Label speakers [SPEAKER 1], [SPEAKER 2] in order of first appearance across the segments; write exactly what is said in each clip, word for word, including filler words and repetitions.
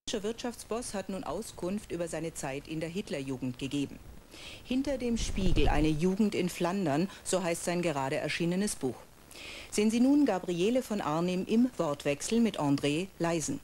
[SPEAKER 1] Der Wirtschaftsboss hat nun Auskunft über seine Zeit in der Hitlerjugend gegeben. Hinter dem Spiegel eine Jugend in Flandern, so heißt sein gerade erschienenes Buch. Sehen Sie nun Gabriele von Arnim im Wortwechsel mit André Leisen.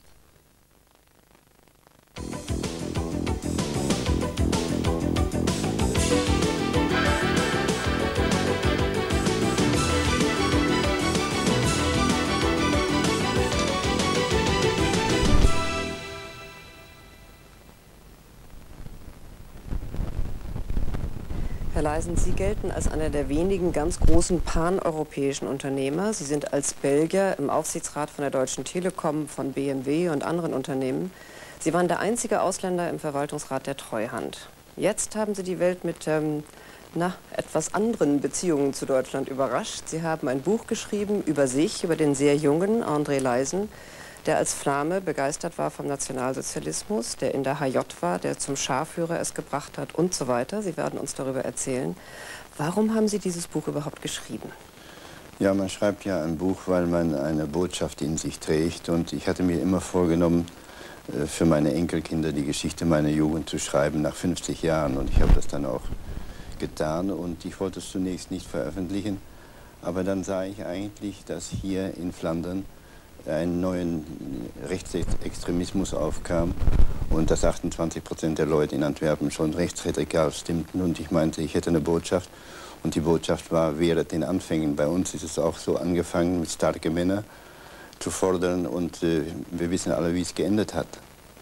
[SPEAKER 2] Herr Leisen, Sie gelten als einer der wenigen ganz großen paneuropäischen Unternehmer. Sie sind als Belgier im Aufsichtsrat von der Deutschen Telekom, von B M W und anderen Unternehmen. Sie waren der einzige Ausländer im Verwaltungsrat der Treuhand. Jetzt haben Sie die Welt mit ähm, na, etwas anderen Beziehungen zu Deutschland überrascht. Sie haben ein Buch geschrieben über sich, über den sehr jungen André Leisen, der als Flamme begeistert war vom Nationalsozialismus, der in der H J war, der zum Scharführer es gebracht hat und so weiter. Sie werden uns darüber erzählen. Warum haben Sie dieses Buch überhaupt geschrieben?
[SPEAKER 3] Ja, man schreibt ja ein Buch, weil man eine Botschaft in sich trägt. Und ich hatte mir immer vorgenommen, für meine Enkelkinder die Geschichte meiner Jugend zu schreiben, nach fünfzig Jahren. Und ich habe das dann auch getan. Und ich wollte es zunächst nicht veröffentlichen. Aber dann sah ich eigentlich, dass hier in Flandern einen neuen Rechtsextremismus aufkam und dass achtundzwanzig Prozent der Leute in Antwerpen schon rechtsradikal stimmten. Und ich meinte, ich hätte eine Botschaft. Und die Botschaft war, während den Anfängen. Bei uns ist es auch so angefangen, mit starken Männern zu fordern. Und äh, wir wissen alle, wie es geendet hat.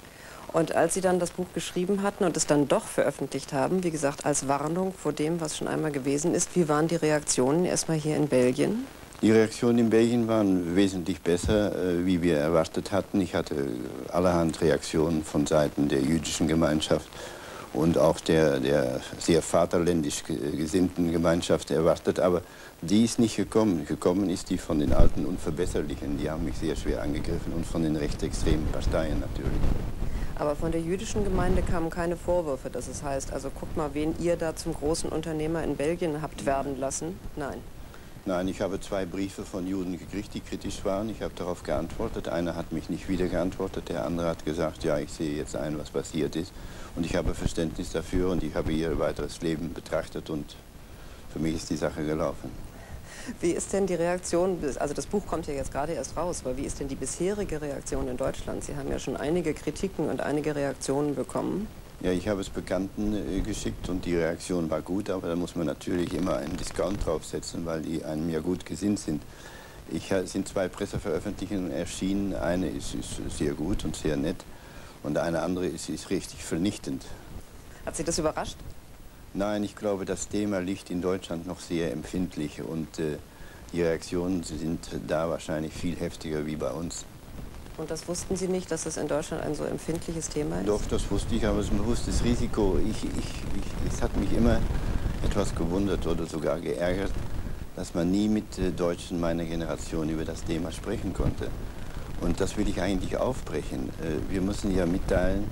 [SPEAKER 2] Und als Sie dann das Buch geschrieben hatten und es dann doch veröffentlicht haben, wie gesagt, als Warnung vor dem, was schon einmal gewesen ist, wie waren die Reaktionen erstmal hier in Belgien?
[SPEAKER 3] Die Reaktionen in Belgien waren wesentlich besser, äh, wie wir erwartet hatten. Ich hatte allerhand Reaktionen von Seiten der jüdischen Gemeinschaft und auch der, der sehr vaterländisch gesinnten Gemeinschaft erwartet. Aber die ist nicht gekommen. Gekommen ist die von den alten Unverbesserlichen. Die haben mich sehr schwer angegriffen und von den rechtsextremen Parteien natürlich.
[SPEAKER 2] Aber von der jüdischen Gemeinde kamen keine Vorwürfe, dass es heißt, also guckt mal, wen ihr da zum großen Unternehmer in Belgien habt werden lassen. Nein.
[SPEAKER 3] Nein, ich habe zwei Briefe von Juden gekriegt, die kritisch waren. Ich habe darauf geantwortet. Einer hat mich nicht wieder geantwortet, der andere hat gesagt, ja, ich sehe jetzt ein, was passiert ist. Und ich habe Verständnis dafür und ich habe ihr weiteres Leben betrachtet und für mich ist die Sache gelaufen.
[SPEAKER 2] Wie ist denn die Reaktion, also das Buch kommt ja jetzt gerade erst raus, aber wie ist denn die bisherige Reaktion in Deutschland? Sie haben ja schon einige Kritiken und einige Reaktionen bekommen.
[SPEAKER 3] Ja, ich habe es Bekannten äh, geschickt und die Reaktion war gut, aber da muss man natürlich immer einen Discount draufsetzen, weil die einem ja gut gesinnt sind. Ich, äh, sind zwei Presseveröffentlichungen erschienen, eine ist, ist sehr gut und sehr nett und eine andere ist, ist richtig vernichtend.
[SPEAKER 2] Hat Sie das überrascht?
[SPEAKER 3] Nein, ich glaube, das Thema liegt in Deutschland noch sehr empfindlich und äh, die Reaktionen sind da wahrscheinlich viel heftiger wie bei uns.
[SPEAKER 2] Und das wussten Sie nicht, dass das in Deutschland ein so empfindliches Thema ist?
[SPEAKER 3] Doch, das wusste ich, aber es ist ein bewusstes Risiko. Ich, ich, ich, es hat mich immer etwas gewundert oder sogar geärgert, dass man nie mit äh, Deutschen meiner Generation über das Thema sprechen konnte. Und das will ich eigentlich aufbrechen. Äh, wir müssen ja mitteilen,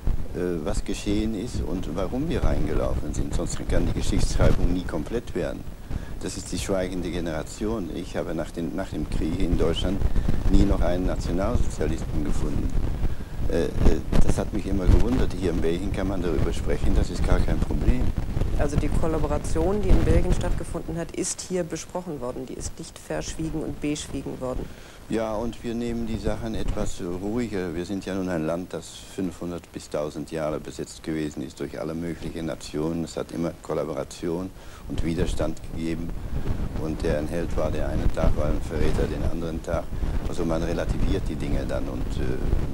[SPEAKER 3] äh, was geschehen ist und warum wir reingelaufen sind. Sonst kann die Geschichtsschreibung nie komplett werden. Das ist die schweigende Generation. Ich habe nach, den, nach dem Krieg in Deutschland nie noch einen Nationalsozialisten gefunden. Äh, das hat mich immer gewundert. Hier in Belgien kann man darüber sprechen, das ist gar kein Problem.
[SPEAKER 2] Also die Kollaboration, die in Belgien stattgefunden hat, ist hier besprochen worden. Die ist nicht verschwiegen und beschwiegen worden.
[SPEAKER 3] Ja, und wir nehmen die Sachen etwas ruhiger. Wir sind ja nun ein Land, das fünfhundert bis tausend Jahre besetzt gewesen ist durch alle möglichen Nationen. Es hat immer Kollaboration und Widerstand gegeben. Und der ein Held war, der einen Tag war ein Verräter, den anderen Tag. Also man relativiert die Dinge dann und äh,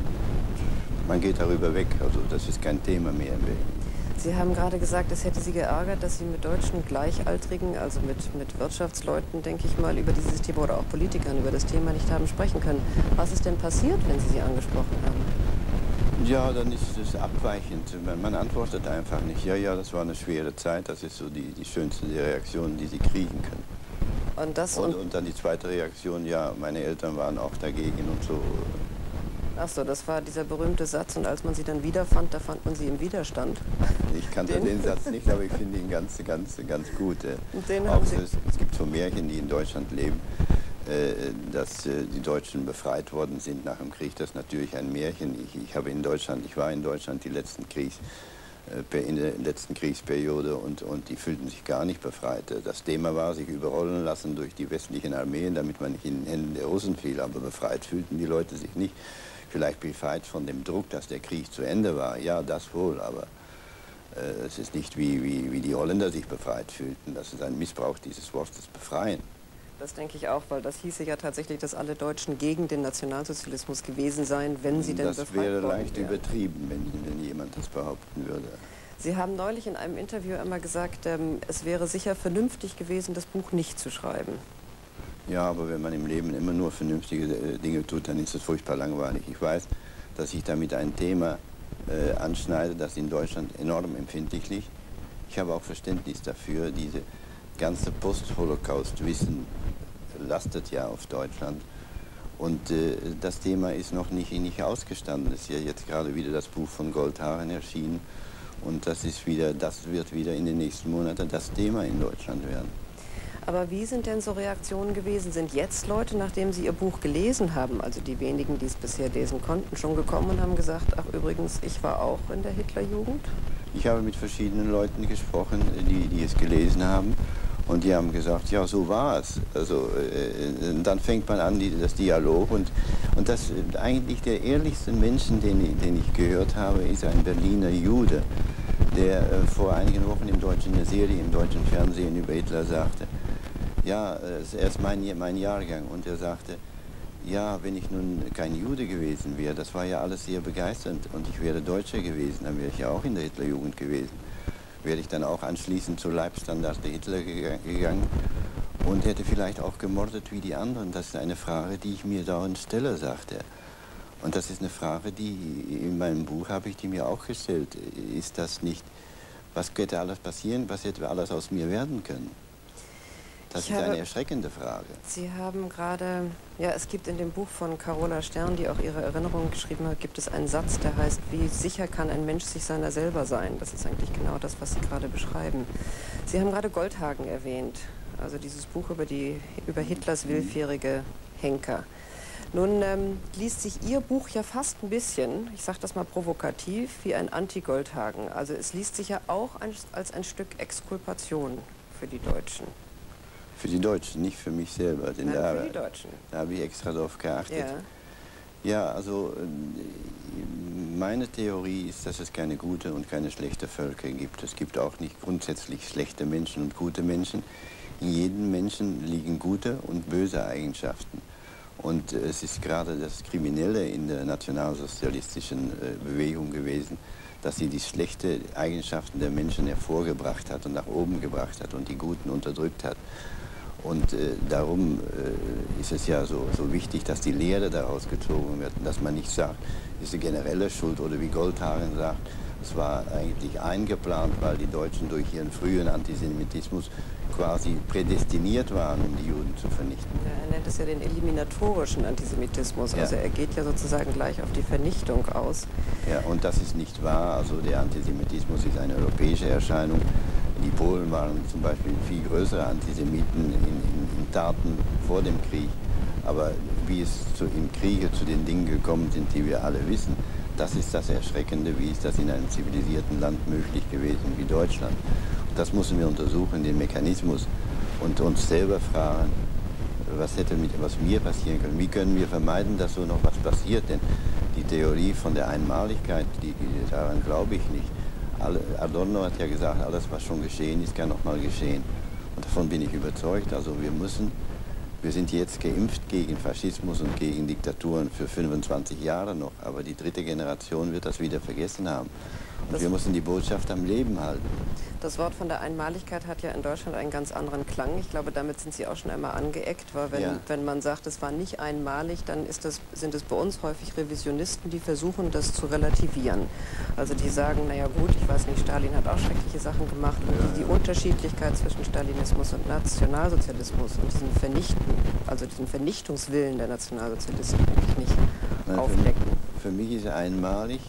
[SPEAKER 3] man geht darüber weg. Also das ist kein Thema mehr in Belgien.
[SPEAKER 2] Sie haben gerade gesagt, es hätte Sie geärgert, dass Sie mit deutschen Gleichaltrigen, also mit, mit Wirtschaftsleuten, denke ich mal, über dieses Thema oder auch Politikern über das Thema nicht haben sprechen können. Was ist denn passiert, wenn Sie sie angesprochen haben?
[SPEAKER 3] Ja, dann ist es abweichend. Man, man antwortet einfach nicht. Ja, ja, das war eine schwere Zeit. Das ist so die, die schönste Reaktion, die Sie kriegen können.
[SPEAKER 2] Und, das
[SPEAKER 3] und,
[SPEAKER 2] und,
[SPEAKER 3] und dann die zweite Reaktion, ja, meine Eltern waren auch dagegen und so.
[SPEAKER 2] Ach so, das war dieser berühmte Satz und als man sie dann wiederfand, da fand man sie im Widerstand.
[SPEAKER 3] Ich kannte den, den Satz nicht, aber ich finde ihn ganz, ganz, ganz gut.
[SPEAKER 2] Den
[SPEAKER 3] auch
[SPEAKER 2] haben
[SPEAKER 3] so,
[SPEAKER 2] Sie
[SPEAKER 3] es, es gibt so Märchen, die in Deutschland leben. dass die Deutschen befreit worden sind nach dem Krieg. Das ist natürlich ein Märchen. Ich, ich habe in Deutschland, ich war in Deutschland die letzten Kriegs, in der letzten Kriegsperiode und, und die fühlten sich gar nicht befreit. Das Thema war, sich überrollen lassen durch die westlichen Armeen, damit man nicht in den Händen der Russen fiel. Aber befreit fühlten die Leute sich nicht. Vielleicht befreit von dem Druck, dass der Krieg zu Ende war. Ja, das wohl, aber äh, es ist nicht wie, wie, wie die Holländer sich befreit fühlten. Das ist ein Missbrauch dieses Wortes befreien.
[SPEAKER 2] Das denke ich auch, weil das hieße ja tatsächlich, dass alle Deutschen gegen den Nationalsozialismus gewesen seien, wenn sie denn befreit
[SPEAKER 3] Das wäre
[SPEAKER 2] worden
[SPEAKER 3] leicht
[SPEAKER 2] wären.
[SPEAKER 3] übertrieben, wenn, wenn jemand das behaupten würde.
[SPEAKER 2] Sie haben neulich in einem Interview einmal gesagt, ähm, es wäre sicher vernünftig gewesen, das Buch nicht zu schreiben.
[SPEAKER 3] Ja, aber wenn man im Leben immer nur vernünftige äh, Dinge tut, dann ist es furchtbar langweilig. Ich weiß, dass ich damit ein Thema äh, anschneide, das in Deutschland enorm empfindlich liegt. Ich habe auch Verständnis dafür, diese ganze Post-Holocaust-Wissen lastet ja auf Deutschland. Und äh, das Thema ist noch nicht, nicht ausgestanden. Es ist ja jetzt gerade wieder das Buch von Goldhagen erschienen. Und das, ist wieder, das wird wieder in den nächsten Monaten das Thema in Deutschland werden.
[SPEAKER 2] Aber wie sind denn so Reaktionen gewesen? Sind jetzt Leute, nachdem sie ihr Buch gelesen haben, also die wenigen, die es bisher lesen konnten, schon gekommen und haben gesagt, ach übrigens, ich war auch in der Hitlerjugend?
[SPEAKER 3] Ich habe mit verschiedenen Leuten gesprochen, die, die es gelesen haben. Und die haben gesagt, ja, so war es. Also, äh, dann fängt man an, die, das Dialog. Und, und das äh, eigentlich der ehrlichste Menschen, den, den ich gehört habe, ist ein Berliner Jude, der äh, vor einigen Wochen im deutschen, in der Serie im deutschen Fernsehen über Hitler sagte, ja, äh, er ist mein, mein Jahrgang. Und er sagte, ja, wenn ich nun kein Jude gewesen wäre, das war ja alles sehr begeisternd. Und ich wäre Deutscher gewesen, dann wäre ich ja auch in der Hitlerjugend gewesen. Wäre ich dann auch anschließend zur Leibstandarte Hitler gegangen und hätte vielleicht auch gemordet wie die anderen. Das ist eine Frage, die ich mir dauernd stelle, sagt er. Und das ist eine Frage, die in meinem Buch habe ich die mir auch gestellt. Ist das nicht, was hätte alles passieren, was hätte alles aus mir werden können? Das
[SPEAKER 2] Ich
[SPEAKER 3] ist
[SPEAKER 2] habe,
[SPEAKER 3] eine erschreckende Frage.
[SPEAKER 2] Sie haben gerade, ja, es gibt in dem Buch von Carola Stern, die auch ihre Erinnerungen geschrieben hat, gibt es einen Satz, der heißt, wie sicher kann ein Mensch sich seiner selber sein? Das ist eigentlich genau das, was Sie gerade beschreiben. Sie haben gerade Goldhagen erwähnt, also dieses Buch über, die, über Hitlers willfährige Henker. Nun ähm, liest sich Ihr Buch ja fast ein bisschen, ich sage das mal provokativ, wie ein Anti-Goldhagen. Also es liest sich ja auch ein, als ein Stück Exkulpation für die Deutschen.
[SPEAKER 3] Für die Deutschen, nicht für mich selber. Denn
[SPEAKER 2] Nein,
[SPEAKER 3] da,
[SPEAKER 2] für die Deutschen.
[SPEAKER 3] Da habe ich extra darauf geachtet.
[SPEAKER 2] Ja.
[SPEAKER 3] Ja, also meine Theorie ist, dass es keine gute und keine schlechte Völker gibt. Es gibt auch nicht grundsätzlich schlechte Menschen und gute Menschen. In jedem Menschen liegen gute und böse Eigenschaften. Und es ist gerade das Kriminelle in der nationalsozialistischen Bewegung gewesen, dass sie die schlechten Eigenschaften der Menschen hervorgebracht hat und nach oben gebracht hat und die guten unterdrückt hat. Und äh, darum äh, ist es ja so, so wichtig, dass die Lehre daraus gezogen wird und dass man nicht sagt, ist eine generelle Schuld oder wie Goldhagen sagt, es war eigentlich eingeplant, weil die Deutschen durch ihren frühen Antisemitismus quasi prädestiniert waren, um die Juden zu vernichten.
[SPEAKER 2] Ja, er nennt es ja den eliminatorischen Antisemitismus, also
[SPEAKER 3] ja.
[SPEAKER 2] er geht ja sozusagen gleich auf die Vernichtung aus.
[SPEAKER 3] Ja, und das ist nicht wahr, also der Antisemitismus ist eine europäische Erscheinung. Die Polen waren zum Beispiel viel größere Antisemiten in, in, in Taten vor dem Krieg. Aber wie es zu, im Kriege zu den Dingen gekommen sind, die wir alle wissen, das ist das Erschreckende, wie ist das in einem zivilisierten Land möglich gewesen wie Deutschland. Und das müssen wir untersuchen, den Mechanismus, und uns selber fragen, was hätte mit was mir passieren können. Wie können wir vermeiden, dass so noch was passiert? Denn die Theorie von der Einmaligkeit, die, daran glaube ich nicht. Adorno hat ja gesagt, alles, was schon geschehen ist, kann noch mal geschehen. Und davon bin ich überzeugt. Also wir müssen, wir sind jetzt geimpft gegen Faschismus und gegen Diktaturen für fünfundzwanzig Jahre noch. Aber die dritte Generation wird das wieder vergessen haben. Und das wir müssen die Botschaft am Leben halten.
[SPEAKER 2] Das Wort von der Einmaligkeit hat ja in Deutschland einen ganz anderen Klang. Ich glaube, damit sind Sie auch schon einmal angeeckt, weil wenn, ja. wenn man sagt, es war nicht einmalig, dann ist das, sind es bei uns häufig Revisionisten, die versuchen, das zu relativieren. Also die sagen, naja gut, ich weiß nicht, Stalin hat auch schreckliche Sachen gemacht und ja, die, die Unterschiedlichkeit zwischen Stalinismus und Nationalsozialismus und diesem Vernichten, also diesem Vernichtungswillen der Nationalsozialisten eigentlich nicht
[SPEAKER 3] Nein,
[SPEAKER 2] aufdecken.
[SPEAKER 3] Für, für mich ist er einmalig.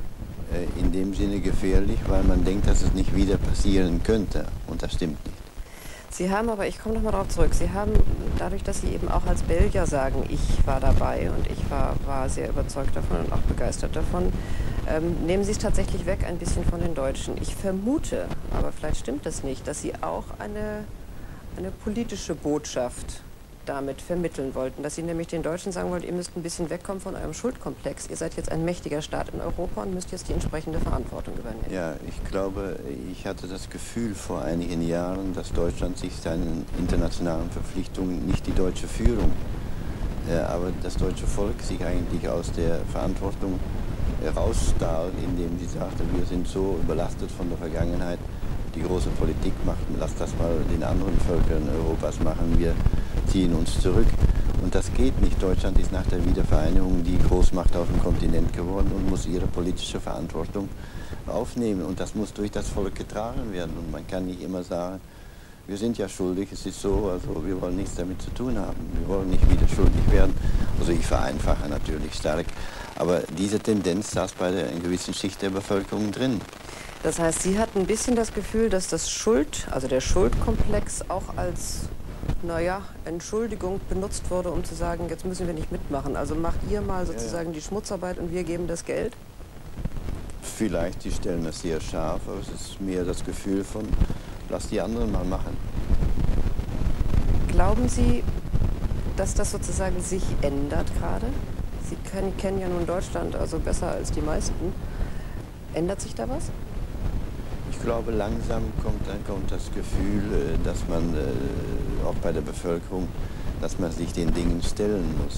[SPEAKER 3] In dem Sinne gefährlich, weil man denkt, dass es nicht wieder passieren könnte. Und das stimmt nicht.
[SPEAKER 2] Sie haben aber, ich komme noch mal darauf zurück, Sie haben, dadurch, dass Sie eben auch als Belgier sagen, ich war dabei und ich war, war sehr überzeugt davon und auch begeistert davon, ähm, nehmen Sie es tatsächlich weg ein bisschen von den Deutschen. Ich vermute, aber vielleicht stimmt das nicht, dass Sie auch eine, eine politische Botschaft damit vermitteln wollten, dass Sie nämlich den Deutschen sagen wollten, ihr müsst ein bisschen wegkommen von eurem Schuldkomplex. Ihr seid jetzt ein mächtiger Staat in Europa und müsst jetzt die entsprechende Verantwortung übernehmen.
[SPEAKER 3] Ja, ich glaube, ich hatte das Gefühl vor einigen Jahren, dass Deutschland sich seinen internationalen Verpflichtungen, nicht die deutsche Führung, äh, aber das deutsche Volk sich eigentlich aus der Verantwortung herausstahl, indem sie sagte, wir sind so überlastet von der Vergangenheit, die große Politik macht, lasst das mal den anderen Völkern Europas machen, wir ziehen uns zurück. Und das geht nicht. Deutschland ist nach der Wiedervereinigung die Großmacht auf dem Kontinent geworden und muss ihre politische Verantwortung aufnehmen. Und das muss durch das Volk getragen werden. Und man kann nicht immer sagen, wir sind ja schuldig, es ist so, also wir wollen nichts damit zu tun haben. Wir wollen nicht wieder schuldig werden. Also ich vereinfache natürlich stark. Aber diese Tendenz saß bei der, einer gewissen Schicht der Bevölkerung drin.
[SPEAKER 2] Das heißt, Sie hatten ein bisschen das Gefühl, dass das Schuld, also der Schuldkomplex auch als, naja, Entschuldigung benutzt wurde, um zu sagen, jetzt müssen wir nicht mitmachen. Also macht ihr mal sozusagen ja, ja. die Schmutzarbeit und wir geben das Geld?
[SPEAKER 3] Vielleicht, die stellen das sehr scharf, aber es ist mehr das Gefühl von, lass die anderen mal machen.
[SPEAKER 2] Glauben Sie, dass das sozusagen sich ändert gerade? Sie kennen, kennen ja nun Deutschland also besser als die meisten. Ändert sich da was?
[SPEAKER 3] Ich glaube, langsam kommt, dann kommt das Gefühl, dass man auch bei der Bevölkerung, dass man sich den Dingen stellen muss.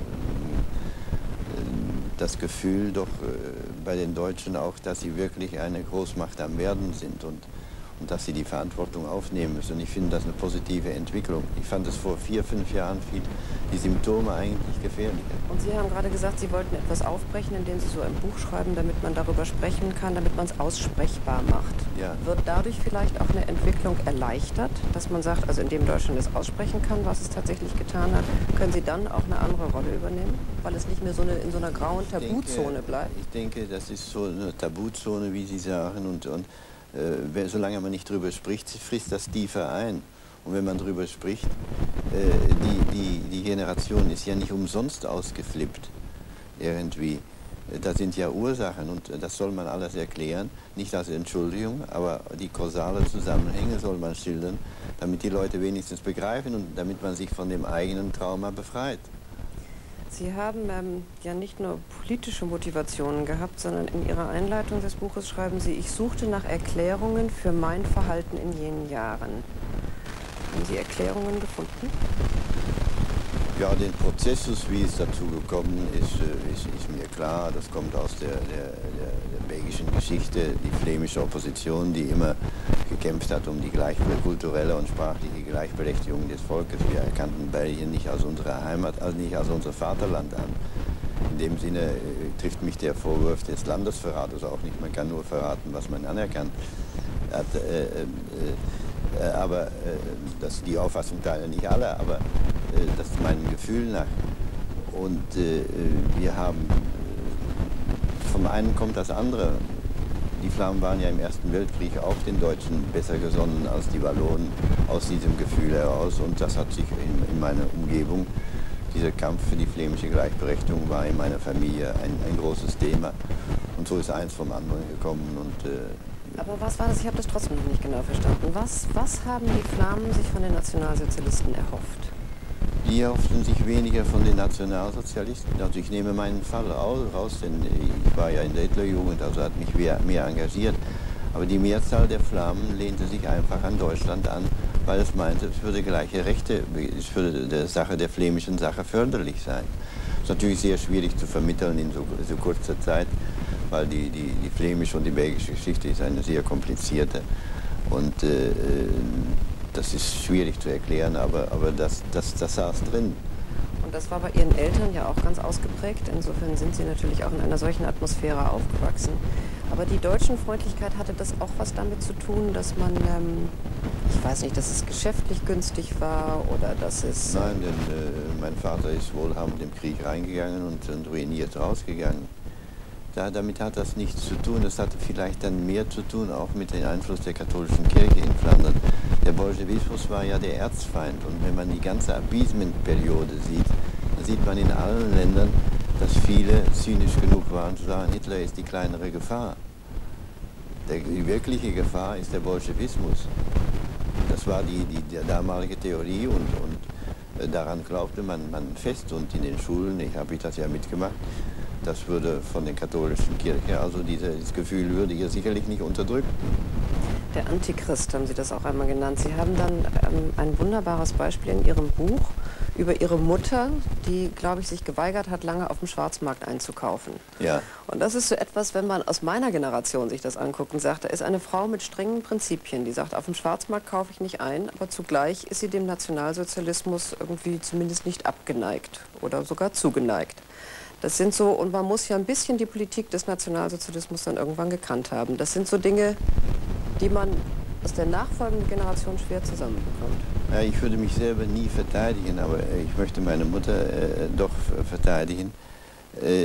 [SPEAKER 3] Das Gefühl doch bei den Deutschen auch, dass sie wirklich eine Großmacht am Werden sind und, und dass sie die Verantwortung aufnehmen müssen. Und ich finde das eine positive Entwicklung. Ich fand es vor vier, fünf Jahren viel, die Symptome eigentlich gefährlicher.
[SPEAKER 2] Und Sie haben gerade gesagt, Sie wollten etwas aufbrechen, indem Sie so ein Buch schreiben, damit man darüber sprechen kann, damit man es aussprechbar macht.
[SPEAKER 3] Ja.
[SPEAKER 2] Wird dadurch vielleicht auch eine Entwicklung erleichtert, dass man sagt, also indem Deutschland es aussprechen kann, was es tatsächlich getan hat, können Sie dann auch eine andere Rolle übernehmen, weil es nicht mehr so eine, in so einer grauen Tabuzone bleibt?
[SPEAKER 3] Ich denke, das ist so eine Tabuzone, wie Sie sagen, und, und äh, solange man nicht drüber spricht, frisst das tiefer ein. Und wenn man drüber spricht, äh, die, die, die Generation ist ja nicht umsonst ausgeflippt, irgendwie. Da sind ja Ursachen und das soll man alles erklären, nicht als Entschuldigung, aber die kausale Zusammenhänge soll man schildern, damit die Leute wenigstens begreifen und damit man sich von dem eigenen Trauma befreit.
[SPEAKER 2] Sie haben ähm, ja nicht nur politische Motivationen gehabt, sondern in Ihrer Einleitung des Buches schreiben Sie, ich suchte nach Erklärungen für mein Verhalten in jenen Jahren. Haben Sie Erklärungen gefunden?
[SPEAKER 3] Ja, den Prozessus, wie es dazu gekommen ist, ist, ist mir klar. Das kommt aus der, der, der, der belgischen Geschichte, die flämische Opposition, die immer gekämpft hat um die gleich, kulturelle und sprachliche Gleichberechtigung des Volkes. Wir erkannten Belgien nicht als unsere Heimat, also nicht als unser Vaterland an. In dem Sinne äh, trifft mich der Vorwurf des Landesverrates auch nicht. Man kann nur verraten, was man anerkannt hat. Äh, äh, äh, aber äh, das, die Auffassung teilen nicht alle, aber äh, das ist meinem Gefühl nach. Und äh, wir haben, äh, vom einen kommt das andere. Die Flamen waren ja im Ersten Weltkrieg auch den Deutschen besser gesonnen als die Wallonen, aus diesem Gefühl heraus. Und das hat sich in, in meiner Umgebung, dieser Kampf für die flämische Gleichberechtigung war in meiner Familie ein, ein großes Thema. Und so ist eins vom anderen gekommen. Und, äh,
[SPEAKER 2] Aber was war das? Ich habe das trotzdem noch nicht genau verstanden. Was, was haben die Flamen sich von den Nationalsozialisten erhofft?
[SPEAKER 3] Die erhofften sich weniger von den Nationalsozialisten. Also ich nehme meinen Fall raus, denn ich war ja in der Hitlerjugend, also hat mich mehr, mehr engagiert. Aber die Mehrzahl der Flamen lehnte sich einfach an Deutschland an, weil es meinte, es würde gleiche Rechte, es würde der Sache, der flämischen Sache förderlich sein. Das ist natürlich sehr schwierig zu vermitteln in so, so kurzer Zeit, weil die, die, die flämische und die belgische Geschichte ist eine sehr komplizierte. Und äh, das ist schwierig zu erklären, aber, aber das, das, das saß drin.
[SPEAKER 2] Und das war bei Ihren Eltern ja auch ganz ausgeprägt. Insofern sind Sie natürlich auch in einer solchen Atmosphäre aufgewachsen. Aber die Deutschenfreundlichkeit, hatte das auch was damit zu tun, dass man, ähm, ich weiß nicht, dass es geschäftlich günstig war oder dass es...
[SPEAKER 3] Nein, denn äh, mein Vater ist wohlhabend im Krieg reingegangen und, und ruiniert rausgegangen. Da, damit hat das nichts zu tun. Das hatte vielleicht dann mehr zu tun, auch mit dem Einfluss der katholischen Kirche in Flandern. Der Bolschewismus war ja der Erzfeind. Und wenn man die ganze Appeasement-Periode sieht, dann sieht man in allen Ländern, dass viele zynisch genug waren zu sagen, Hitler ist die kleinere Gefahr. Der, die wirkliche Gefahr ist der Bolschewismus. Das war die, die, die damalige Theorie und, und daran glaubte man, man fest. Und in den Schulen, ich habe das ja mitgemacht, das würde von der katholischen Kirche, also dieses Gefühl würde hier sicherlich nicht unterdrückt.
[SPEAKER 2] Der Antichrist haben Sie das auch einmal genannt. Sie haben dann ähm, ein wunderbares Beispiel in Ihrem Buch über Ihre Mutter, die, glaube ich, sich geweigert hat, lange auf dem Schwarzmarkt einzukaufen.
[SPEAKER 3] Ja.
[SPEAKER 2] Und das ist so etwas, wenn man aus meiner Generation sich das anguckt und sagt, da ist eine Frau mit strengen Prinzipien, die sagt, auf dem Schwarzmarkt kaufe ich nicht ein, aber zugleich ist sie dem Nationalsozialismus irgendwie zumindest nicht abgeneigt oder sogar zugeneigt. Das sind so, und man muss ja ein bisschen die Politik des Nationalsozialismus dann irgendwann gekannt haben. Das sind so Dinge, die man aus der nachfolgenden Generation schwer zusammenbekommt.
[SPEAKER 3] Ja, ich würde mich selber nie verteidigen, aber ich möchte meine Mutter äh, doch verteidigen. Äh,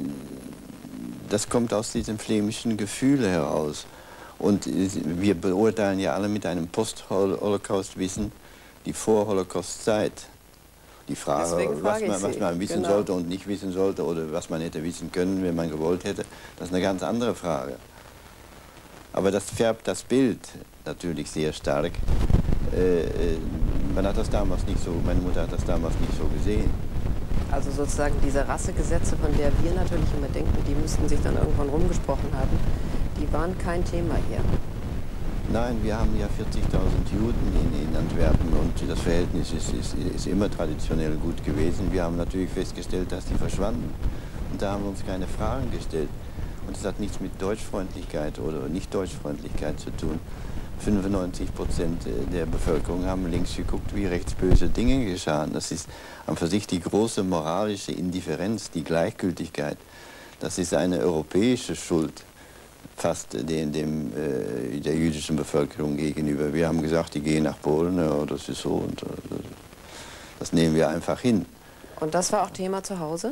[SPEAKER 3] das kommt aus diesem flämischen Gefühl heraus. Und wir beurteilen ja alle mit einem Post-Holocaust-Wissen die Vor-Holocaust-Zeit. Die Frage, was man, was man wissen genau. sollte und nicht wissen sollte oder was man hätte wissen können, wenn man gewollt hätte, das ist eine ganz andere Frage. Aber das färbt das Bild natürlich sehr stark. Äh, man hat das damals nicht so, meine Mutter hat das damals nicht so gesehen.
[SPEAKER 2] Also sozusagen diese Rassegesetze, von der wir natürlich immer denken, die müssten sich dann irgendwann rumgesprochen haben, die waren kein Thema hier.
[SPEAKER 3] Nein, wir haben ja vierzigtausend Juden in, in Antwerpen und das Verhältnis ist, ist, ist immer traditionell gut gewesen. Wir haben natürlich festgestellt, dass die verschwanden und da haben wir uns keine Fragen gestellt. Und es hat nichts mit Deutschfreundlichkeit oder Nicht-Deutschfreundlichkeit zu tun. fünfundneunzig Prozent der Bevölkerung haben links geguckt, wie rechts böse Dinge geschahen. Das ist an für sich die große moralische Indifferenz, die Gleichgültigkeit. Das ist eine europäische Schuld. Fast dem, dem, äh, der jüdischen Bevölkerung gegenüber. Wir haben gesagt, die gehen nach Polen, ja, das ist so und äh, das nehmen wir einfach hin.
[SPEAKER 2] Und das war auch Thema zu Hause?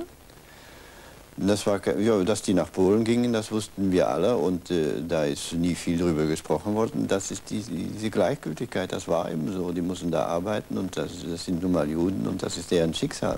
[SPEAKER 3] Das war, ja, dass die nach Polen gingen, das wussten wir alle und äh, da ist nie viel drüber gesprochen worden. Das ist die, diese Gleichgültigkeit, das war eben so. Die mussten da arbeiten und das, das sind nun mal Juden und das ist deren Schicksal.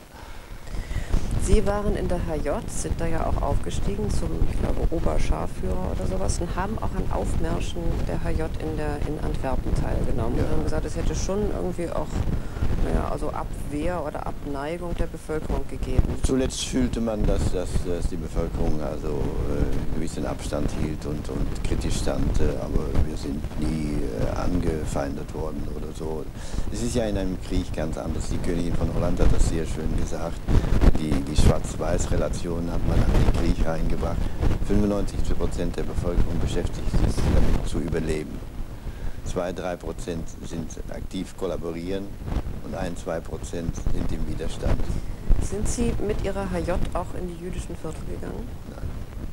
[SPEAKER 2] Sie waren in der H J, sind da ja auch aufgestiegen zum, ich glaube, Oberscharführer oder sowas und haben auch an Aufmärschen der H J in, der, in Antwerpen teilgenommen. Ja. Und haben gesagt, es hätte schon irgendwie auch naja, also Abwehr oder Abneigung der Bevölkerung gegeben.
[SPEAKER 3] Zuletzt fühlte man, dass, dass, dass die Bevölkerung also äh, einen gewissen Abstand hielt und, und kritisch stand, äh, aber wir sind nie äh, angefeindet worden oder so. Es ist ja in einem Krieg ganz anders. Die Königin von Holland hat das sehr schön gesagt. Die, die Schwarz-Weiß-Relation hat man an den Krieg reingebracht. fünfundneunzig Prozent der Bevölkerung beschäftigt sich damit zu überleben. zwei bis drei Prozent sind aktiv kollaborieren und ein bis zwei Prozent sind im Widerstand.
[SPEAKER 2] Sind Sie mit Ihrer H J auch in die jüdischen Viertel gegangen?
[SPEAKER 3] Nein.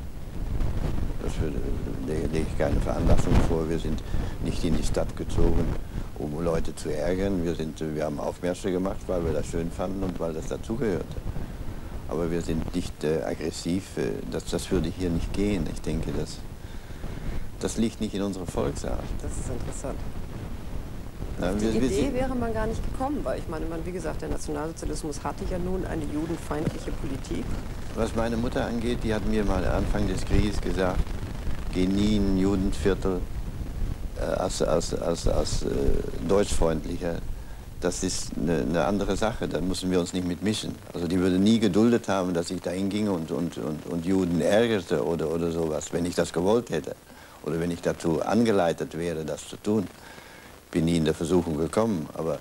[SPEAKER 3] Das lege ich keine Veranlassung vor. Wir sind nicht in die Stadt gezogen, um Leute zu ärgern. Wir, sind, wir haben Aufmärsche gemacht, weil wir das schön fanden und weil das dazugehörte. Aber wir sind nicht äh, aggressiv. Das, das würde hier nicht gehen. Ich denke, das, das liegt nicht in unserer Volksart.
[SPEAKER 2] Das ist interessant.
[SPEAKER 3] Na,
[SPEAKER 2] Auf die
[SPEAKER 3] wir, wir
[SPEAKER 2] Idee
[SPEAKER 3] sind,
[SPEAKER 2] wäre man gar nicht gekommen, weil ich meine, man, wie gesagt, der Nationalsozialismus hatte ja nun eine judenfeindliche Politik.
[SPEAKER 3] Was meine Mutter angeht, die hat mir mal Anfang des Krieges gesagt, geh nie in ein Judenviertel äh, als, als, als, als äh, deutschfreundlicher. Das ist eine, eine andere Sache, da müssen wir uns nicht mitmischen. Also die würde nie geduldet haben, dass ich da hinginge und, und, und, und Juden ärgerte oder, oder sowas, wenn ich das gewollt hätte. Oder wenn ich dazu angeleitet wäre, das zu tun. Ich bin nie in der Versuchung gekommen, aber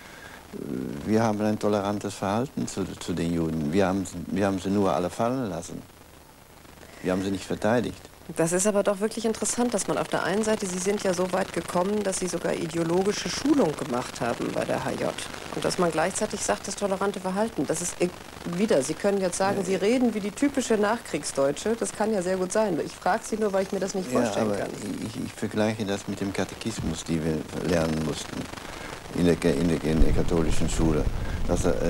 [SPEAKER 3] wir haben ein tolerantes Verhalten zu, zu den Juden. Wir haben, wir haben sie nur alle fallen lassen. Wir haben sie nicht verteidigt.
[SPEAKER 2] Das ist aber doch wirklich interessant, dass man auf der einen Seite, Sie sind ja so weit gekommen, dass Sie sogar ideologische Schulung gemacht haben bei der H J. Und dass man gleichzeitig sagt, das tolerante Verhalten, das ist wieder, Sie können jetzt sagen, ja, Sie reden wie die typische Nachkriegsdeutsche, das kann ja sehr gut sein. Ich frage Sie nur, weil ich mir das nicht vorstellen
[SPEAKER 3] ja, aber
[SPEAKER 2] kann.
[SPEAKER 3] Ich, ich vergleiche das mit dem Katechismus, den wir lernen mussten. in der, in der, in der katholischen Schule. Das, das,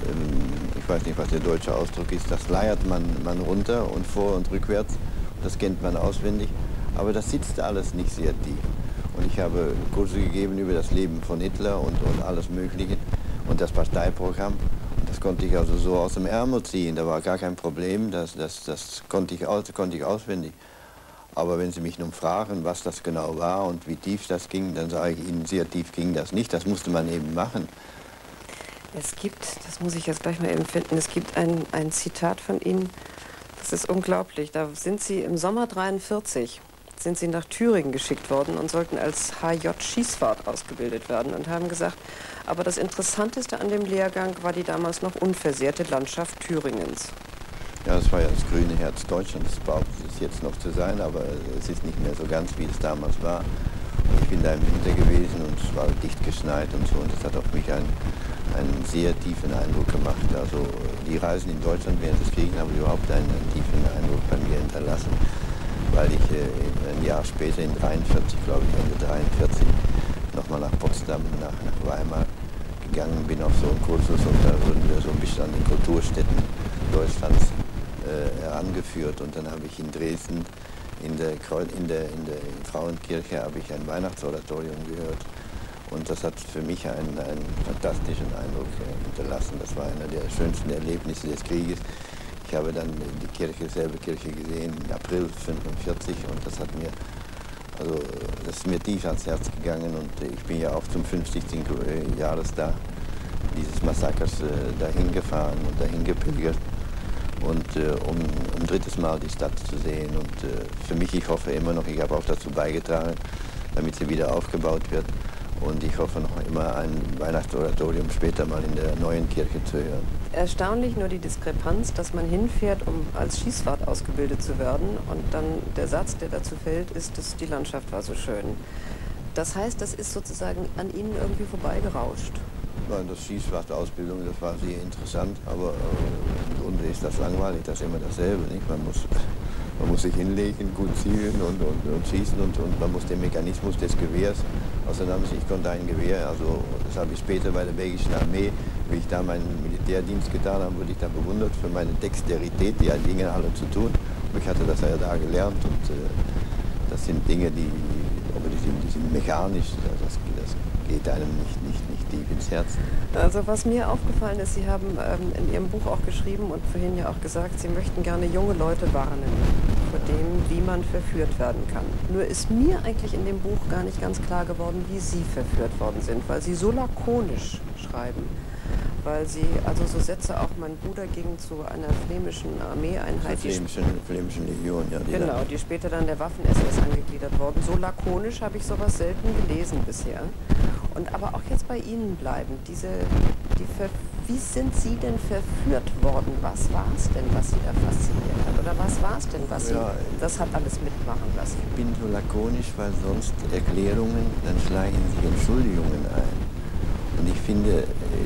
[SPEAKER 3] ich weiß nicht, was der deutsche Ausdruck ist, das leiert man, man runter und vor und rückwärts, das kennt man auswendig, aber das sitzt alles nicht sehr tief. Und ich habe Kurse gegeben über das Leben von Hitler und, und alles Mögliche und das Parteiprogramm. Und das konnte ich also so aus dem Ärmel ziehen, da war gar kein Problem, das, das, das konnte, ich aus, konnte ich auswendig. Aber wenn Sie mich nun fragen, was das genau war und wie tief das ging, dann sage ich Ihnen, sehr tief ging das nicht, das musste man eben machen.
[SPEAKER 2] Es gibt, das muss ich jetzt gleich mal eben finden, es gibt ein, ein Zitat von Ihnen, das ist unglaublich. Da sind Sie im Sommer dreiundvierzig, sind Sie nach Thüringen geschickt worden und sollten als H J Schießfahrt ausgebildet werden und haben gesagt, aber das Interessanteste an dem Lehrgang war die damals noch unversehrte Landschaft Thüringens.
[SPEAKER 3] Ja, das war ja das grüne Herz Deutschlands, das behauptet es jetzt noch zu sein, aber es ist nicht mehr so ganz, wie es damals war. Und ich bin da im Winter gewesen und es war dicht geschneit und so und das hat auf mich einen, einen sehr tiefen Eindruck gemacht. Also die Reisen in Deutschland während des Krieges haben überhaupt einen, einen tiefen Eindruck bei mir hinterlassen, weil ich äh, ein Jahr später in dreiundvierzig, glaube ich, Ende dreiundvierzig, nochmal nach Potsdam, nach, nach Weimar gegangen bin auf so einen Kursus und da wurden wir so ein bisschen an den Kulturstätten Deutschlands äh, herangeführt und dann habe ich in Dresden in der, in der, in der Frauenkirche habe ich ein Weihnachtsoratorium gehört und das hat für mich einen, einen fantastischen Eindruck äh, hinterlassen. Das war einer der schönsten Erlebnisse des Krieges. Ich habe dann die Kirche, selbe Kirche gesehen im April fünfundvierzig und das hat mir, also das ist mir tief ans Herz gegangen und ich bin ja auch zum fünfzigsten Jahrestag dieses Massakers äh, dahin gefahren und dahin gepilgert. Und äh, um ein drittes Mal die Stadt zu sehen. Und äh, für mich, ich hoffe immer noch, ich habe auch dazu beigetragen, damit sie wieder aufgebaut wird. Und ich hoffe noch immer, ein Weihnachtsoratorium später mal in der neuen Kirche zu hören.
[SPEAKER 2] Erstaunlich nur die Diskrepanz, dass man hinfährt, um als Schießwart ausgebildet zu werden. Und dann der Satz, der dazu fällt, ist, dass die Landschaft war so schön. Das heißt, das ist sozusagen an Ihnen irgendwie vorbeigerauscht.
[SPEAKER 3] Das Schießwartausbildung, das war sehr interessant, aber äh, im Grunde ist das langweilig, das ist immer dasselbe. Nicht? Man, muss, man muss sich hinlegen, gut zielen und, und, und schießen und, und man muss den Mechanismus des Gewehrs auseinandersetzen. Ich konnte ein Gewehr, also das habe ich später bei der belgischen Armee, wie ich da meinen Militärdienst getan habe, wurde ich da bewundert für meine Dexterität, die Dinge alle zu tun. Und ich hatte das ja da gelernt und äh, das sind Dinge, die, aber die sind, die sind mechanisch, das, das geht einem nicht, nicht, nicht tief ins Herz.
[SPEAKER 2] Also was mir aufgefallen ist, Sie haben ähm, in Ihrem Buch auch geschrieben und vorhin ja auch gesagt, Sie möchten gerne junge Leute warnen vor dem, wie man verführt werden kann. Nur ist mir eigentlich in dem Buch gar nicht ganz klar geworden, wie Sie verführt worden sind, weil Sie so lakonisch schreiben. Weil Sie, also so Sätze auch, mein Bruder ging zu einer flämischen Armeeeinheit.
[SPEAKER 3] Die flämischen, flämischen Legion, ja. Die
[SPEAKER 2] genau, die später dann der Waffen-S S angegliedert worden. So lakonisch habe ich sowas selten gelesen bisher. Und aber auch jetzt bei Ihnen bleiben, diese, die Ver wie sind Sie denn verführt worden? Was war es denn, was Sie da fasziniert hat? Oder was war es denn, was Sie,
[SPEAKER 3] ja,
[SPEAKER 2] das hat alles mitmachen lassen?
[SPEAKER 3] Ich bin so lakonisch, weil sonst Erklärungen, dann schleichen sich Entschuldigungen ein. Und ich finde,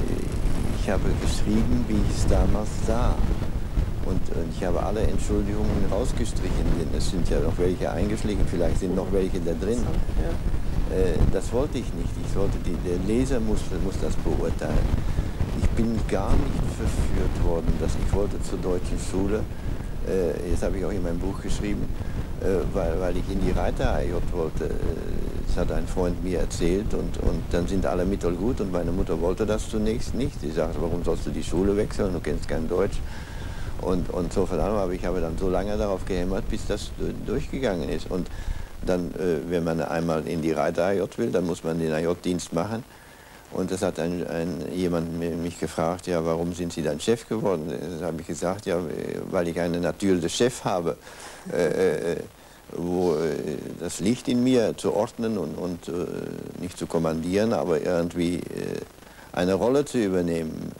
[SPEAKER 3] ich habe geschrieben, wie ich es damals sah. Und, und ich habe alle Entschuldigungen rausgestrichen, denn es sind ja noch welche eingeschlichen, vielleicht sind noch welche da drin.
[SPEAKER 2] Ja.
[SPEAKER 3] Das wollte ich nicht. Ich sollte die, der Leser muss, muss das beurteilen. Ich bin gar nicht verführt worden, dass ich wollte zur deutschen Schule. Das habe ich auch in meinem Buch geschrieben, weil, weil ich in die Reiter-A J wollte. Das hat ein Freund mir erzählt und, und dann sind alle Mittel gut und meine Mutter wollte das zunächst nicht. Sie sagte, warum sollst du die Schule wechseln, du kennst kein Deutsch. Und, und so von allem, aber ich habe dann so lange darauf gehämmert, bis das durchgegangen ist. Und dann, äh, wenn man einmal in die Reiter-A J will, dann muss man den A J-Dienst machen. Und das hat ein, ein, jemand mich gefragt, ja, warum sind Sie dann Chef geworden? Das habe ich gesagt, ja, weil ich einen natürlichen Chef habe, äh, äh, wo äh, das liegt in mir, zu ordnen und, und äh, nicht zu kommandieren, aber irgendwie äh, eine Rolle zu übernehmen.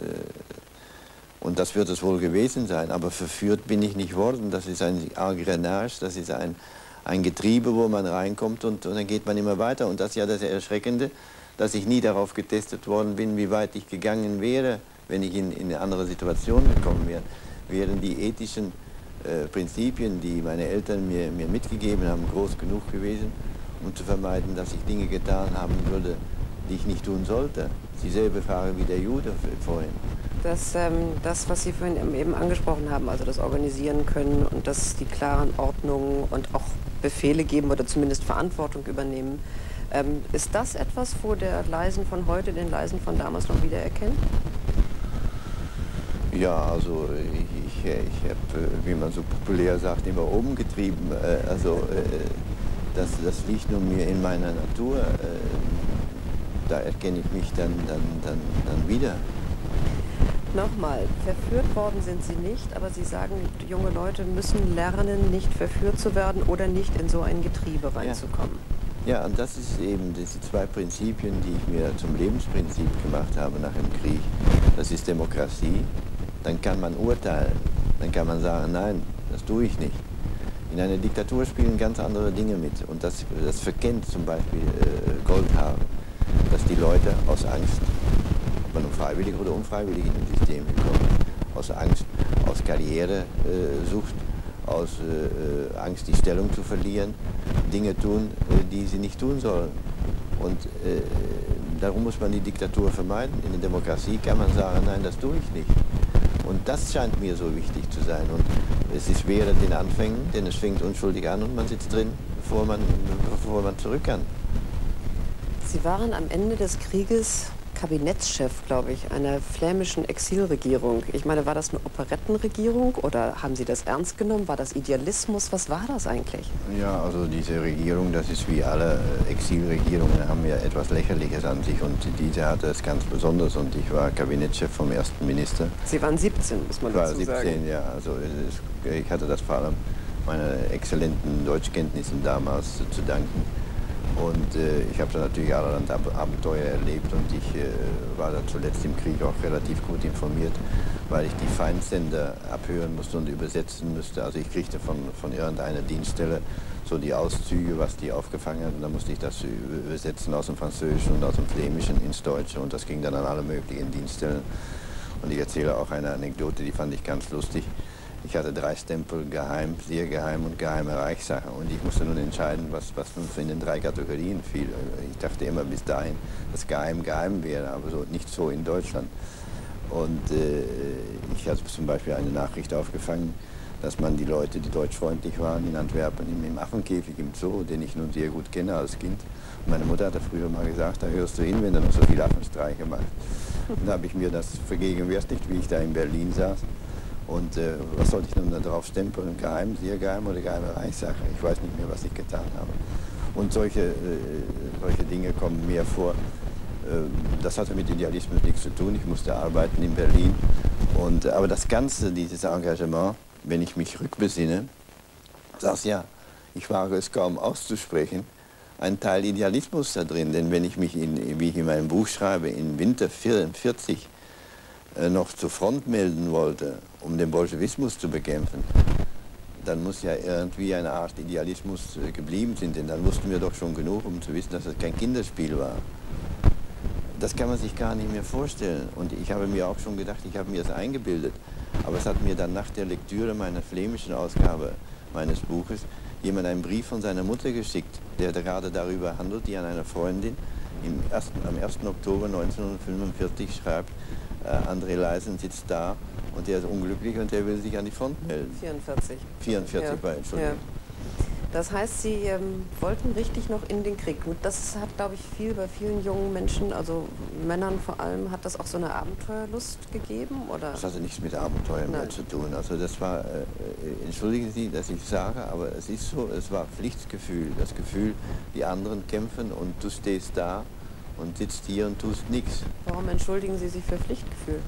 [SPEAKER 3] Äh, und das wird es wohl gewesen sein, aber verführt bin ich nicht worden. Das ist ein Engrenage, das ist ein ein Getriebe, wo man reinkommt und, und dann geht man immer weiter. Und das ist ja das Erschreckende, dass ich nie darauf getestet worden bin, wie weit ich gegangen wäre, wenn ich in, in eine andere Situation gekommen wäre. Wären die ethischen äh, Prinzipien, die meine Eltern mir, mir mitgegeben haben, groß genug gewesen, um zu vermeiden, dass ich Dinge getan haben würde, die ich nicht tun sollte. Dieselbe Frage wie der Jude vorhin.
[SPEAKER 2] Das, ähm, das, was Sie vorhin eben angesprochen haben, also das Organisieren können und das die klaren Ordnungen und auch Befehle geben oder zumindest Verantwortung übernehmen, ähm, ist das etwas, wo der Leisen von heute den Leisen von damals noch wieder erkennt?
[SPEAKER 3] Ja, also ich, ich, ich habe, wie man so populär sagt, immer oben getrieben. Also das, das liegt nur mir in meiner Natur. Da erkenne ich mich dann, dann, dann, dann wieder.
[SPEAKER 2] Nochmal, verführt worden sind Sie nicht, aber Sie sagen, junge Leute müssen lernen, nicht verführt zu werden oder nicht in so ein Getriebe reinzukommen.
[SPEAKER 3] Ja, ja, und das ist eben diese zwei Prinzipien, die ich mir zum Lebensprinzip gemacht habe nach dem Krieg. Das ist Demokratie. Dann kann man urteilen, dann kann man sagen, nein, das tue ich nicht. In einer Diktatur spielen ganz andere Dinge mit und das, das verkennt zum Beispiel äh, Goldhaar, dass die Leute aus Angst, ob man nun freiwillig oder unfreiwillig in dem System kommt, aus Angst, aus Karrieresucht, äh, aus äh, Angst, die Stellung zu verlieren, Dinge tun, äh, die sie nicht tun sollen. Und äh, darum muss man die Diktatur vermeiden. In der Demokratie kann man sagen, nein, das tue ich nicht. Und das scheint mir so wichtig zu sein. Und es ist schwer in den Anfängen, denn es fängt unschuldig an und man sitzt drin, bevor man, bevor man zurück kann.
[SPEAKER 2] Sie waren am Ende des Krieges Kabinettschef, glaube ich, einer flämischen Exilregierung. Ich meine, war das eine Operettenregierung oder haben Sie das ernst genommen? War das Idealismus? Was war das eigentlich?
[SPEAKER 3] Ja, also diese Regierung, das ist wie alle Exilregierungen, haben ja etwas Lächerliches an sich und diese hatte es ganz besonders und ich war Kabinettschef vom ersten Minister.
[SPEAKER 2] Sie waren siebzehn, muss man dazu sagen.
[SPEAKER 3] Ich war siebzehn, ja. Also es, ich hatte das vor allem meiner exzellenten Deutschkenntnissen damals zu danken. Und äh, ich habe da natürlich allerlei Abenteuer erlebt und ich äh, war da zuletzt im Krieg auch relativ gut informiert, weil ich die Feindsender abhören musste und übersetzen musste. Also ich kriegte von, von irgendeiner Dienststelle so die Auszüge, was die aufgefangen hat und dann musste ich das übersetzen aus dem Französischen und aus dem Flämischen ins Deutsche und das ging dann an alle möglichen Dienststellen. Und ich erzähle auch eine Anekdote, die fand ich ganz lustig. Ich hatte drei Stempel, geheim, sehr geheim und geheime Reichssache. Und ich musste nun entscheiden, was, was in den drei Kategorien fiel. Ich dachte immer bis dahin, dass geheim geheim wäre, aber so, nicht so in Deutschland. Und äh, ich hatte zum Beispiel eine Nachricht aufgefangen, dass man die Leute, die deutschfreundlich waren in Antwerpen, im, im Affenkäfig im Zoo, den ich nun sehr gut kenne als Kind. Und meine Mutter hatte früher mal gesagt, da hörst du hin, wenn du noch so viele Affenstreiche machst. Und da habe ich mir das vergegenwärtigt, wie ich da in Berlin saß. Und äh, was sollte ich nun da drauf stempeln? Geheim, sehr geheim oder geheime Reichssache? Ich weiß nicht mehr, was ich getan habe. Und solche, äh, solche Dinge kommen mir vor. Äh, das hatte mit Idealismus nichts zu tun. Ich musste arbeiten in Berlin. Und, aber das Ganze, dieses Engagement, wenn ich mich rückbesinne, sag's ja, ich wage es kaum auszusprechen, ein Teil Idealismus da drin. Denn wenn ich mich, in, wie ich in meinem Buch schreibe, im Winter vierundvierzig noch zur Front melden wollte, um den Bolschewismus zu bekämpfen, dann muss ja irgendwie eine Art Idealismus geblieben sein, denn dann wussten wir doch schon genug, um zu wissen, dass es kein Kinderspiel war. Das kann man sich gar nicht mehr vorstellen. Und ich habe mir auch schon gedacht, ich habe mir das eingebildet. Aber es hat mir dann nach der Lektüre meiner flämischen Ausgabe meines Buches jemand einen Brief von seiner Mutter geschickt, der gerade darüber handelt, die an einer Freundin im ersten, am ersten Oktober neunzehnhundertfünfundvierzig schreibt, äh, André Leisen sitzt da und der ist unglücklich und der will sich an die Front melden.
[SPEAKER 2] vierundvierzig.
[SPEAKER 3] vierundvierzig,
[SPEAKER 2] ja.
[SPEAKER 3] Entschuldigung.
[SPEAKER 2] Ja. Das heißt, Sie ähm, wollten richtig noch in den Krieg. Gut, das hat, glaube ich, viel bei vielen jungen Menschen, also Männern vor allem, hat das auch so eine Abenteuerlust gegeben? Oder?
[SPEAKER 3] Das hatte nichts mit Abenteuer mehr zu tun. Also das war, äh, entschuldigen Sie, dass ich sage, aber es ist so, es war Pflichtgefühl. Das Gefühl, die anderen kämpfen und du stehst da und sitzt hier und tust nichts.
[SPEAKER 2] Warum entschuldigen Sie sich für Pflichtgefühl?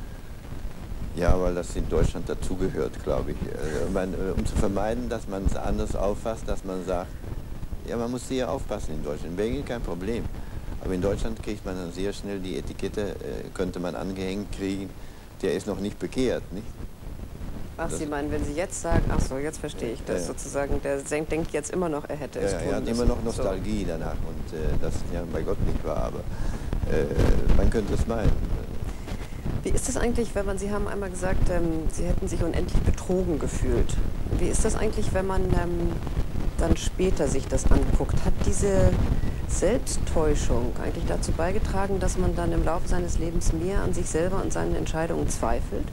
[SPEAKER 3] Ja, weil das in Deutschland dazugehört, glaube ich. Man, um zu vermeiden, dass man es anders auffasst, dass man sagt, ja, man muss sehr aufpassen in Deutschland. In Belgien kein Problem. Aber in Deutschland kriegt man dann sehr schnell die Etikette, äh, könnte man angehängt kriegen, der ist noch nicht bekehrt, nicht?
[SPEAKER 2] Ach,
[SPEAKER 3] das,
[SPEAKER 2] Sie meinen, wenn Sie jetzt sagen, ach so, jetzt verstehe ich das
[SPEAKER 3] ja,
[SPEAKER 2] sozusagen, der denkt jetzt immer noch, er hätte es
[SPEAKER 3] ja,
[SPEAKER 2] tun
[SPEAKER 3] er hat
[SPEAKER 2] müssen.
[SPEAKER 3] immer noch Nostalgie so danach und äh, das ja bei Gott nicht war, aber äh, man könnte es meinen.
[SPEAKER 2] Wie ist das eigentlich, wenn man, Sie haben einmal gesagt, ähm, Sie hätten sich unendlich betrogen gefühlt. Wie ist das eigentlich, wenn man ähm, dann später sich das anguckt? Hat diese Selbsttäuschung eigentlich dazu beigetragen, dass man dann im Laufe seines Lebens mehr an sich selber und seinen Entscheidungen zweifelt?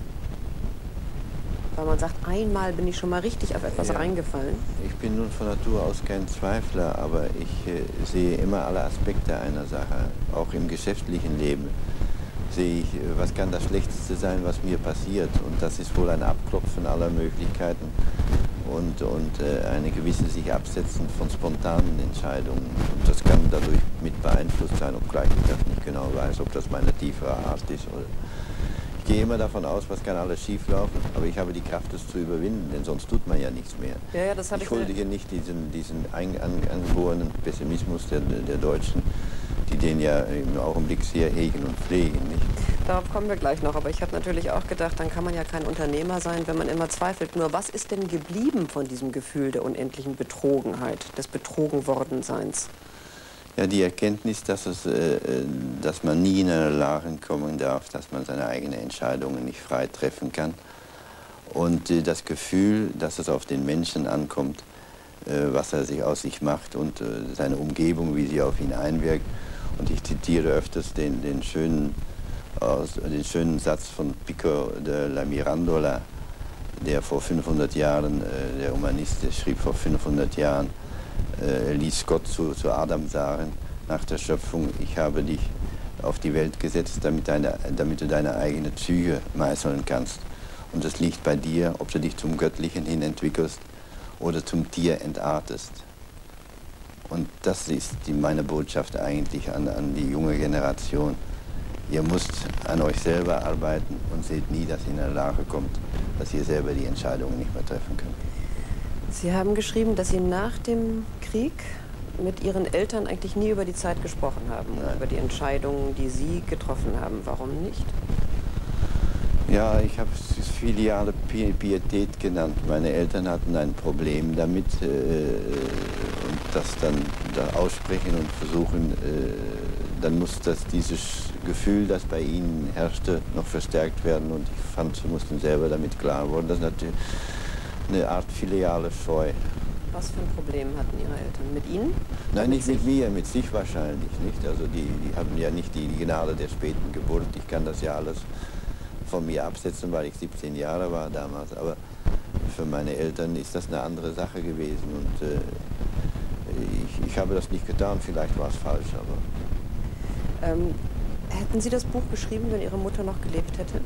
[SPEAKER 2] Weil man sagt, einmal bin ich schon mal richtig auf etwas
[SPEAKER 3] ja.
[SPEAKER 2] reingefallen.
[SPEAKER 3] Ich bin nun von Natur aus kein Zweifler, aber ich äh, sehe immer alle Aspekte einer Sache, auch im geschäftlichen Leben. Sehe ich, was kann das Schlechteste sein, was mir passiert. Und das ist wohl ein Abklopfen aller Möglichkeiten und, und äh, eine gewisse sich absetzen von spontanen Entscheidungen. Und das kann dadurch mit beeinflusst sein, obgleich ich das nicht genau weiß, ob das meine tiefere Art ist. Oder ich gehe immer davon aus, was kann alles schieflaufen, aber ich habe die Kraft, es zu überwinden, denn sonst tut man ja nichts mehr.
[SPEAKER 2] Ja, ja, das
[SPEAKER 3] ich
[SPEAKER 2] ich
[SPEAKER 3] hole hier nicht diesen, diesen angeborenen Pessimismus der, der Deutschen, die den ja im Augenblick sehr hegen und pflegen. Nicht?
[SPEAKER 2] Darauf kommen wir gleich noch, aber ich habe natürlich auch gedacht, dann kann man ja kein Unternehmer sein, wenn man immer zweifelt. Nur was ist denn geblieben von diesem Gefühl der unendlichen Betrogenheit, des Betrogenwordenseins?
[SPEAKER 3] Ja, die Erkenntnis, dass, es, äh, dass man nie in eine Lage kommen darf, dass man seine eigenen Entscheidungen nicht frei treffen kann. Und äh, das Gefühl, dass es auf den Menschen ankommt, äh, was er sich aus sich macht und äh, seine Umgebung, wie sie auf ihn einwirkt. Und ich zitiere öfters den, den, schönen, aus, den schönen Satz von Pico de la Mirandola, der vor fünfhundert Jahren, äh, der Humanist, der schrieb vor fünfhundert Jahren, äh, ließ Gott zu, zu Adam sagen, nach der Schöpfung, ich habe dich auf die Welt gesetzt, damit, deine, damit du deine eigene Züge meißeln kannst. Und es liegt bei dir, ob du dich zum Göttlichen hin entwickelst oder zum Tier entartest. Und das ist die, meine Botschaft eigentlich an, an die junge Generation. Ihr müsst an euch selber arbeiten und seht nie, dass ihr in eine Lage kommt, dass ihr selber die Entscheidungen nicht mehr treffen könnt.
[SPEAKER 2] Sie haben geschrieben, dass Sie nach dem Krieg mit Ihren Eltern eigentlich nie über die Zeit gesprochen haben,
[SPEAKER 3] Nein.
[SPEAKER 2] über die Entscheidungen, die Sie getroffen haben. Warum nicht?
[SPEAKER 3] Ja, ich habe es filiale Pietät genannt. Meine Eltern hatten ein Problem damit äh, und das dann da aussprechen und versuchen, äh, dann muss das, dieses Gefühl, das bei ihnen herrschte, noch verstärkt werden und ich fand, sie mussten selber damit klar werden. Das ist natürlich eine Art filiale Scheu.
[SPEAKER 2] Was für ein Problem hatten Ihre Eltern? Mit Ihnen?
[SPEAKER 3] Nein, nicht mit mir, mit sich wahrscheinlich nicht. Also die, die haben ja nicht die Gnade der späten Geburt. Ich kann das ja alles von mir absetzen, weil ich siebzehn Jahre war damals. Aber für meine Eltern ist das eine andere Sache gewesen. Und äh, ich, ich habe das nicht getan, vielleicht war es falsch. Aber
[SPEAKER 2] ähm, hätten Sie das Buch geschrieben, wenn Ihre Mutter noch gelebt hätte?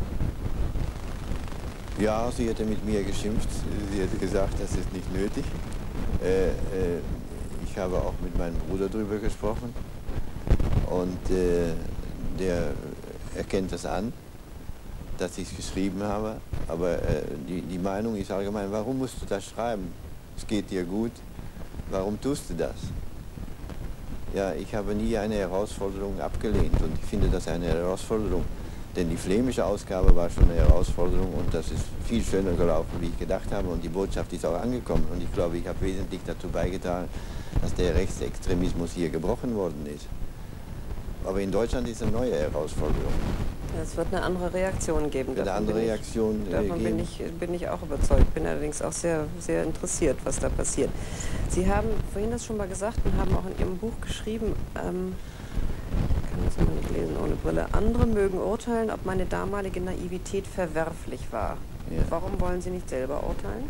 [SPEAKER 3] Ja, sie hätte mit mir geschimpft. Sie hätte gesagt, das ist nicht nötig. Äh, äh, ich habe auch mit meinem Bruder darüber gesprochen. Und äh, der erkennt das an, dass ich es geschrieben habe. Aber äh, die, die Meinung ist allgemein, warum musst du das schreiben? Es geht dir gut. Warum tust du das? Ja, ich habe nie eine Herausforderung abgelehnt und ich finde das eine Herausforderung. Denn die flämische Ausgabe war schon eine Herausforderung und das ist viel schöner gelaufen, wie ich gedacht habe. Und die Botschaft ist auch angekommen. Und ich glaube, ich habe wesentlich dazu beigetragen, dass der Rechtsextremismus hier gebrochen worden ist. Aber in Deutschland ist eine neue Herausforderung.
[SPEAKER 2] Es wird eine andere Reaktion geben.
[SPEAKER 3] Eine andere
[SPEAKER 2] bin
[SPEAKER 3] Reaktion
[SPEAKER 2] ich, davon
[SPEAKER 3] geben.
[SPEAKER 2] Bin ich, bin ich auch überzeugt. Bin allerdings auch sehr, sehr interessiert, was da passiert. Sie haben vorhin das schon mal gesagt und haben auch in Ihrem Buch geschrieben, ähm, ich kann das mal nicht lesen ohne Brille, andere mögen urteilen, ob meine damalige Naivität verwerflich war.
[SPEAKER 3] Ja.
[SPEAKER 2] Warum wollen Sie nicht selber urteilen?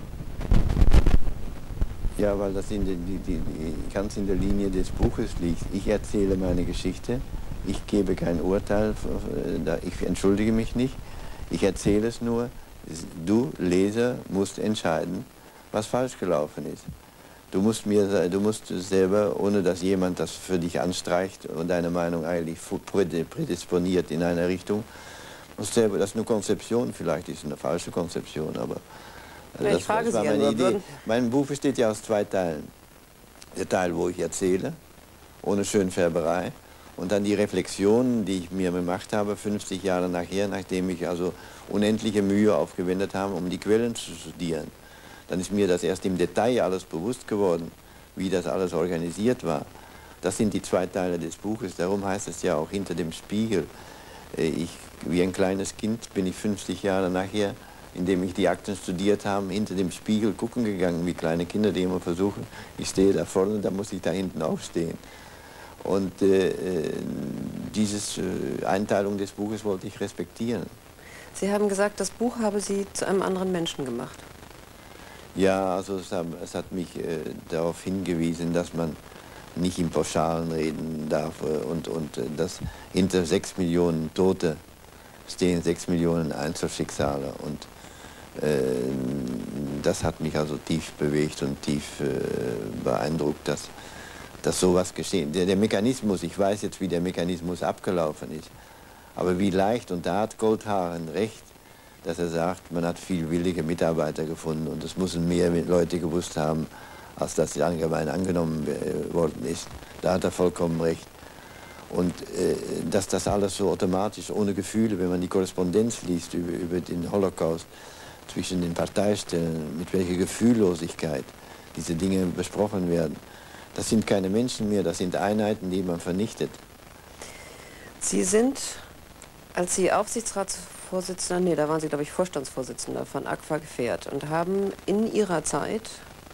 [SPEAKER 3] Ja, weil das in der, die, die, die, ganz in der Linie des Buches liegt. Ich erzähle meine Geschichte, ich gebe kein Urteil, ich entschuldige mich nicht, ich erzähle es nur. Du, Leser, musst entscheiden, was falsch gelaufen ist. Du musst, mir, du musst selber, ohne dass jemand das für dich anstreicht und deine Meinung eigentlich prädisponiert in eine Richtung, musst selber, das ist eine Konzeption, vielleicht ist es eine falsche Konzeption, aber
[SPEAKER 2] ja,
[SPEAKER 3] das,
[SPEAKER 2] ich frage
[SPEAKER 3] das war
[SPEAKER 2] Sie
[SPEAKER 3] meine
[SPEAKER 2] ja
[SPEAKER 3] Idee.
[SPEAKER 2] würden...
[SPEAKER 3] Mein Buch besteht ja aus zwei Teilen. Der Teil, wo ich erzähle, ohne Schönfärberei, und dann die Reflexionen, die ich mir gemacht habe, fünfzig Jahre nachher, nachdem ich also unendliche Mühe aufgewendet habe, um die Quellen zu studieren. Dann ist mir das erst im Detail alles bewusst geworden, wie das alles organisiert war. Das sind die zwei Teile des Buches, darum heißt es ja auch hinter dem Spiegel. Ich, wie ein kleines Kind bin ich fünfzig Jahre nachher, indem ich die Akten studiert habe, hinter dem Spiegel gucken gegangen, wie kleine Kinder, die immer versuchen, ich stehe da vorne, da muss ich da hinten aufstehen.
[SPEAKER 4] Und äh, diese äh, Einteilung des Buches wollte ich respektieren.
[SPEAKER 2] Sie haben gesagt, das Buch habe Sie zu einem anderen Menschen gemacht.
[SPEAKER 4] Ja, also es hat, es hat mich äh, darauf hingewiesen, dass man nicht in Pauschalen reden darf äh, und, und äh, dass hinter sechs Millionen Tote stehen sechs Millionen Einzelschicksale. Und äh, das hat mich also tief bewegt und tief äh, beeindruckt, dass, dass sowas geschehen. Der, der Mechanismus, ich weiß jetzt, wie der Mechanismus abgelaufen ist, aber wie leicht, und da hat Goldhaaren recht, dass er sagt, man hat viel willige Mitarbeiter gefunden und es müssen mehr Leute gewusst haben, als das allgemein angenommen worden ist. Da hat er vollkommen recht. Und äh, dass das alles so automatisch, ohne Gefühle, wenn man die Korrespondenz liest über, über den Holocaust zwischen den Parteistellen, mit welcher Gefühllosigkeit diese Dinge besprochen werden, das sind keine Menschen mehr, das sind Einheiten, die man vernichtet.
[SPEAKER 2] Sie sind, als Sie Aufsichtsratsvorsitzender, nee, da waren Sie, glaube ich, Vorstandsvorsitzender von Agfa Gefährt und haben in Ihrer Zeit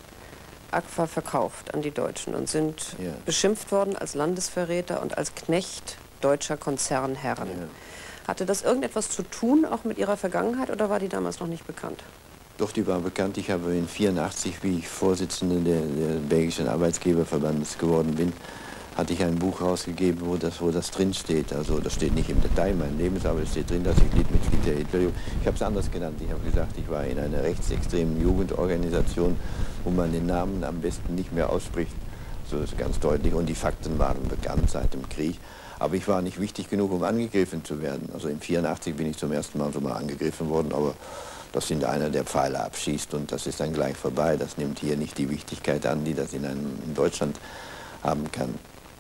[SPEAKER 2] Agfa verkauft an die Deutschen und sind ja. beschimpft worden als Landesverräter und als Knecht deutscher Konzernherren. Ja. Hatte das irgendetwas zu tun, auch mit Ihrer Vergangenheit, oder war die damals noch nicht bekannt?
[SPEAKER 4] Doch, die war bekannt. Ich habe in vierundachtzig, wie ich Vorsitzender der, der belgischen Arbeitsgeberverbandes geworden bin, hatte ich ein Buch rausgegeben, wo das, wo das drin steht. Also das steht nicht im Detail mein Lebens, aber es steht drin, dass ich Mitglied der Hitlerjugend. Ich habe es anders genannt. Ich habe gesagt, ich war in einer rechtsextremen Jugendorganisation, wo man den Namen am besten nicht mehr ausspricht. So ist ganz deutlich. Und die Fakten waren bekannt seit dem Krieg. Aber ich war nicht wichtig genug, um angegriffen zu werden. Also in vierundachtzig bin ich zum ersten Mal so mal angegriffen worden, aber das sind einer, der Pfeile abschießt und das ist dann gleich vorbei. Das nimmt hier nicht die Wichtigkeit an, die das in, einem, in Deutschland haben kann.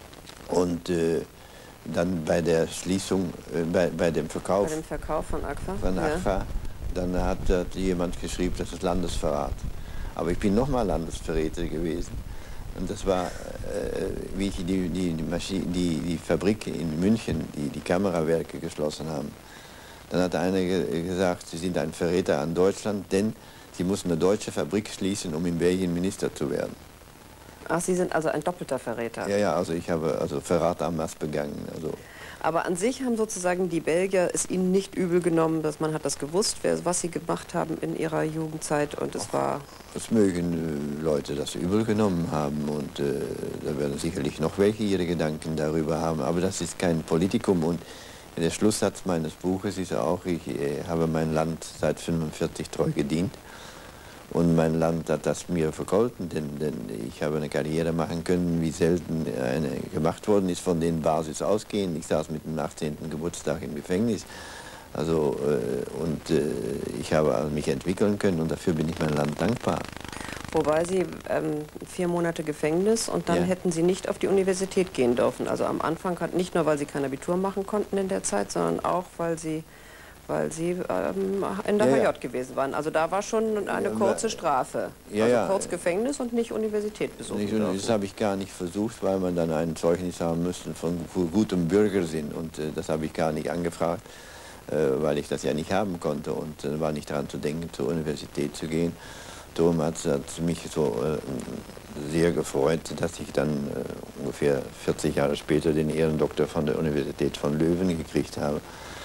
[SPEAKER 4] Und äh, dann bei der Schließung, äh, bei, bei dem Verkauf,
[SPEAKER 2] bei dem Verkauf von Agfa,
[SPEAKER 4] von Agfa
[SPEAKER 2] ja.
[SPEAKER 4] dann hat, hat jemand geschrieben, das ist Landesverrat. Aber ich bin nochmal Landesverräter gewesen. Und das war, äh, wie ich die, die, die, Maschine, die, die Fabrik in München, die, die Kamerawerke geschlossen haben. Dann hat einer ge gesagt, Sie sind ein Verräter an Deutschland, denn Sie mussten eine deutsche Fabrik schließen, um in Belgien Minister zu werden.
[SPEAKER 2] Ach, Sie sind also ein doppelter Verräter.
[SPEAKER 4] Ja, ja, also ich habe also Verrat am Mass begangen. Also.
[SPEAKER 2] Aber an sich haben sozusagen die Belgier es Ihnen nicht übel genommen, dass man hat das gewusst, wer, was Sie gemacht haben in Ihrer Jugendzeit und es war...
[SPEAKER 4] Es mögen äh, Leute das übel genommen haben und äh, da werden sicherlich noch welche ihre Gedanken darüber haben, aber das ist kein Politikum und der Schlusssatz meines Buches ist auch, ich äh, habe mein Land seit fünfundvierzig treu gedient. Und mein Land hat das mir vergolten, denn, denn ich habe eine Karriere machen können, wie selten eine gemacht worden ist, von den Basis ausgehend. Ich saß mit dem achtzehnten Geburtstag im Gefängnis. Also, äh, und äh, ich habe mich entwickeln können und dafür bin ich meinem Land dankbar.
[SPEAKER 2] Wobei Sie ähm, vier Monate Gefängnis und dann ja. hätten Sie nicht auf die Universität gehen dürfen. Also am Anfang, nicht nur, weil Sie kein Abitur machen konnten in der Zeit, sondern auch, weil Sie... weil Sie ähm, in der
[SPEAKER 4] ja,
[SPEAKER 2] H J
[SPEAKER 4] ja.
[SPEAKER 2] gewesen waren. Also da war schon eine
[SPEAKER 4] ja,
[SPEAKER 2] kurze Strafe.
[SPEAKER 4] Ja,
[SPEAKER 2] also
[SPEAKER 4] ja.
[SPEAKER 2] kurz Gefängnis und nicht Universität besuchen
[SPEAKER 4] nicht,
[SPEAKER 2] dürfen.
[SPEAKER 4] Das habe ich gar nicht versucht, weil man dann ein Zeugnis haben müsste von gutem Bürgersinn. Und äh, das habe ich gar nicht angefragt, äh, weil ich das ja nicht haben konnte. Und äh, war nicht daran zu denken, zur Universität zu gehen. Darum hat es mich so äh, sehr gefreut, dass ich dann äh, ungefähr vierzig Jahre später den Ehrendoktor von der Universität von Löwen gekriegt habe.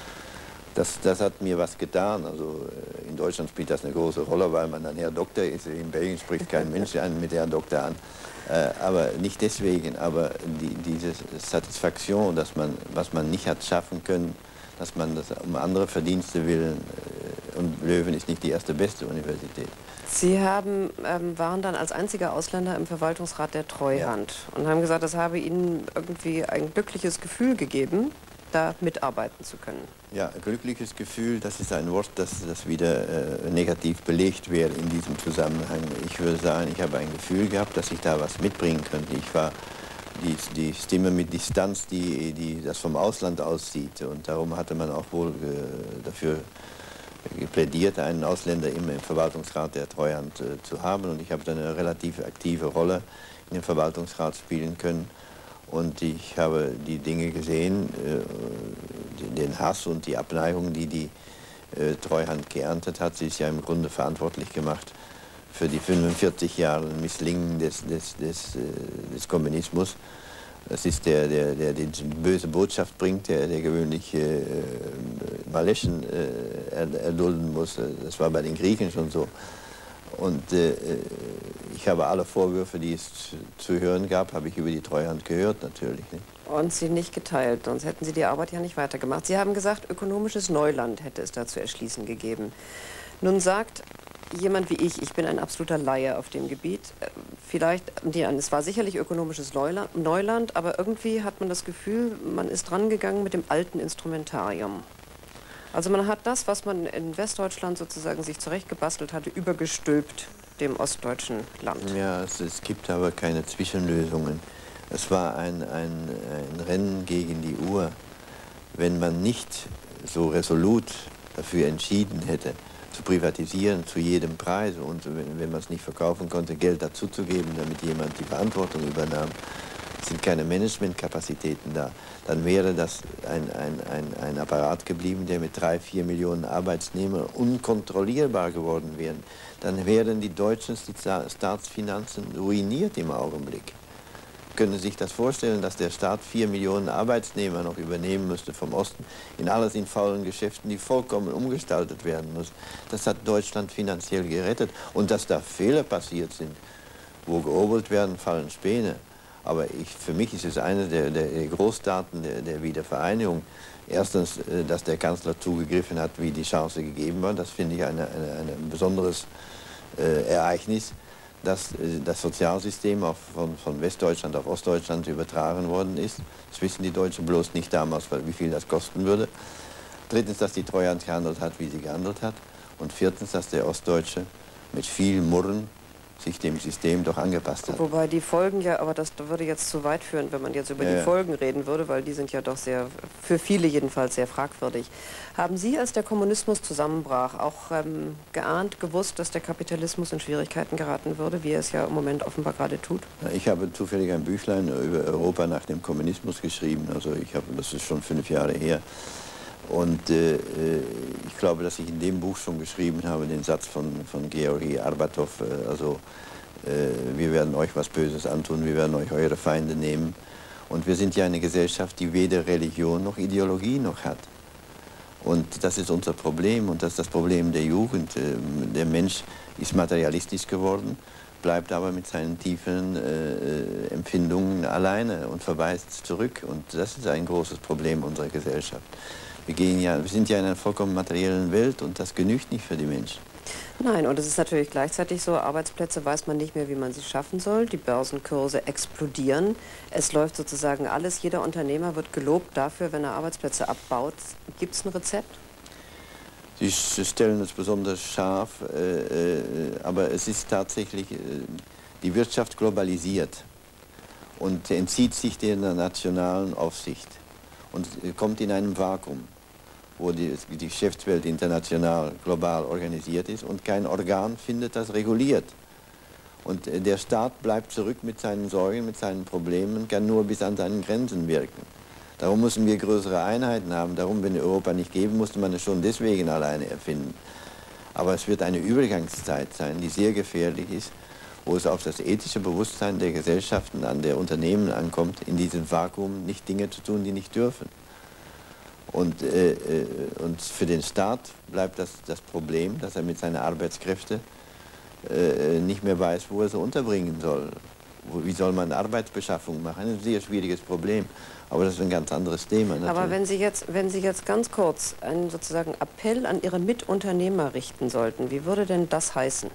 [SPEAKER 4] Das, das hat mir was getan. Also in Deutschland spielt das eine große Rolle, weil man dann Herr Doktor ist. In Belgien spricht kein Mensch einen mit Herrn Doktor an. Äh, aber nicht deswegen, aber die, diese Satisfaktion, dass man, was man nicht hat schaffen können, dass man das um andere Verdienste willen, äh, und Löwen ist nicht die erste beste Universität.
[SPEAKER 2] Sie haben, ähm, waren dann als einziger Ausländer im Verwaltungsrat der Treuhand ja. und haben gesagt, das habe Ihnen irgendwie ein glückliches Gefühl gegeben, da mitarbeiten zu können.
[SPEAKER 4] Ja, glückliches Gefühl, das ist ein Wort, das, das wieder äh, negativ belegt wäre in diesem Zusammenhang. Ich würde sagen, ich habe ein Gefühl gehabt, dass ich da was mitbringen könnte. Ich war die, die Stimme mit Distanz, die, die das vom Ausland aussieht. Und darum hatte man auch wohl äh, dafür plädiert, einen Ausländer immer im Verwaltungsrat der Treuhand äh, zu haben. Und ich habe dann eine relativ aktive Rolle in dem Verwaltungsrat spielen können. Und ich habe die Dinge gesehen, äh, den Hass und die Abneigung, die die äh, Treuhand geerntet hat. Sie ist ja im Grunde verantwortlich gemacht für die fünfundvierzig Jahre Misslingen des, des, des, äh, des Kommunismus. Das ist der, der, der die böse Botschaft bringt, der, der gewöhnlich äh, Maleschen äh, erdulden muss. Das war bei den Griechen schon so. Und äh, ich habe alle Vorwürfe, die es zu hören gab, habe ich über die Treuhand gehört natürlich. Nicht?
[SPEAKER 2] Und sie nicht geteilt, sonst hätten Sie die Arbeit ja nicht weitergemacht. Sie haben gesagt, ökonomisches Neuland hätte es da zu erschließen gegeben. Nun sagt jemand wie ich, ich bin ein absoluter Laie auf dem Gebiet, vielleicht, ja, es war sicherlich ökonomisches Neuland, aber irgendwie hat man das Gefühl, man ist drangegangen mit dem alten Instrumentarium. Also man hat das, was man in Westdeutschland sozusagen sich zurechtgebastelt hatte, übergestülpt dem ostdeutschen Land.
[SPEAKER 4] Ja, es, es gibt aber keine Zwischenlösungen. Es war ein, ein, ein Rennen gegen die Uhr. Wenn man nicht so resolut dafür entschieden hätte, zu privatisieren zu jedem Preis und wenn, wenn man es nicht verkaufen konnte, Geld dazuzugeben, damit jemand die Verantwortung übernahm, sind keine Managementkapazitäten da, dann wäre das ein, ein, ein, ein Apparat geblieben, der mit drei, vier Millionen Arbeitsnehmern unkontrollierbar geworden wäre. Dann wären die deutschen Staatsfinanzen ruiniert im Augenblick. Können Sie sich das vorstellen, dass der Staat vier Millionen Arbeitsnehmer noch übernehmen müsste vom Osten, in alles in faulen Geschäften, die vollkommen umgestaltet werden müssen? Das hat Deutschland finanziell gerettet. Und dass da Fehler passiert sind, wo gehobelt werden, fallen Späne. Aber ich, für mich ist es eine der, der Großtaten der, der Wiedervereinigung. Erstens, dass der Kanzler zugegriffen hat, wie die Chance gegeben war. Das finde ich ein eine, eine besonderes äh, Ereignis. Dass äh, das Sozialsystem auf, von, von Westdeutschland auf Ostdeutschland übertragen worden ist. Das wissen die Deutschen bloß nicht damals, wie viel das kosten würde. Drittens, dass die Treuhand gehandelt hat, wie sie gehandelt hat. Und viertens, dass der Ostdeutsche mit viel Murren sich dem System doch angepasst hat.
[SPEAKER 2] Wobei die Folgen ja, aber das würde jetzt zu weit führen, wenn man jetzt über
[SPEAKER 4] ja,
[SPEAKER 2] die
[SPEAKER 4] ja.
[SPEAKER 2] Folgen reden würde, weil die sind ja doch sehr, für viele jedenfalls sehr fragwürdig. Haben Sie, als der Kommunismus zusammenbrach, auch ähm, geahnt, gewusst, dass der Kapitalismus in Schwierigkeiten geraten würde, wie er es ja im Moment offenbar gerade tut?
[SPEAKER 4] Ich habe zufällig ein Büchlein über Europa nach dem Kommunismus geschrieben, also ich habe, das ist schon fünf Jahre her. Und äh, ich glaube, dass ich in dem Buch schon geschrieben habe, den Satz von, von Georgi Arbatov, äh, also äh, wir werden euch was Böses antun, wir werden euch eure Feinde nehmen. Und wir sind ja eine Gesellschaft, die weder Religion noch Ideologie noch hat. Und das ist unser Problem und das ist das Problem der Jugend. Äh, der Mensch ist materialistisch geworden, bleibt aber mit seinen tiefen äh, Empfindungen alleine und verweist zurück. Und das ist ein großes Problem unserer Gesellschaft. Wir, gehen ja, wir sind ja in einer vollkommen materiellen Welt und das genügt nicht für die Menschen.
[SPEAKER 2] Nein, und es ist natürlich gleichzeitig so, Arbeitsplätze weiß man nicht mehr, wie man sie schaffen soll. Die Börsenkurse explodieren. Es läuft sozusagen alles. Jeder Unternehmer wird gelobt dafür, wenn er Arbeitsplätze abbaut. Gibt es ein Rezept?
[SPEAKER 4] Sie stellen es besonders scharf, äh, äh, aber es ist tatsächlich, äh, die Wirtschaft globalisiert und entzieht sich der nationalen Aufsicht und äh, kommt in einem Vakuum, wo die, die Geschäftswelt international, global organisiert ist und kein Organ findet das reguliert. Und äh, der Staat bleibt zurück mit seinen Sorgen, mit seinen Problemen, kann nur bis an seinen Grenzen wirken. Darum müssen wir größere Einheiten haben. Darum, wenn Europa nicht geben, musste man es schon deswegen alleine erfinden. Aber es wird eine Übergangszeit sein, die sehr gefährlich ist, wo es auf das ethische Bewusstsein der Gesellschaften, an der Unternehmen ankommt, in diesem Vakuum nicht Dinge zu tun, die nicht dürfen. Und, äh, und für den Staat bleibt das, das Problem, dass er mit seinen Arbeitskräften äh, nicht mehr weiß, wo er sie unterbringen soll. Wie soll man Arbeitsbeschaffung machen? Das ist ein sehr schwieriges Problem. Aber das ist ein ganz anderes Thema. Natürlich.
[SPEAKER 2] Aber wenn Sie jetzt, wenn Sie jetzt ganz kurz einen sozusagen Appell an Ihre Mitunternehmer richten sollten, wie würde denn das heißen?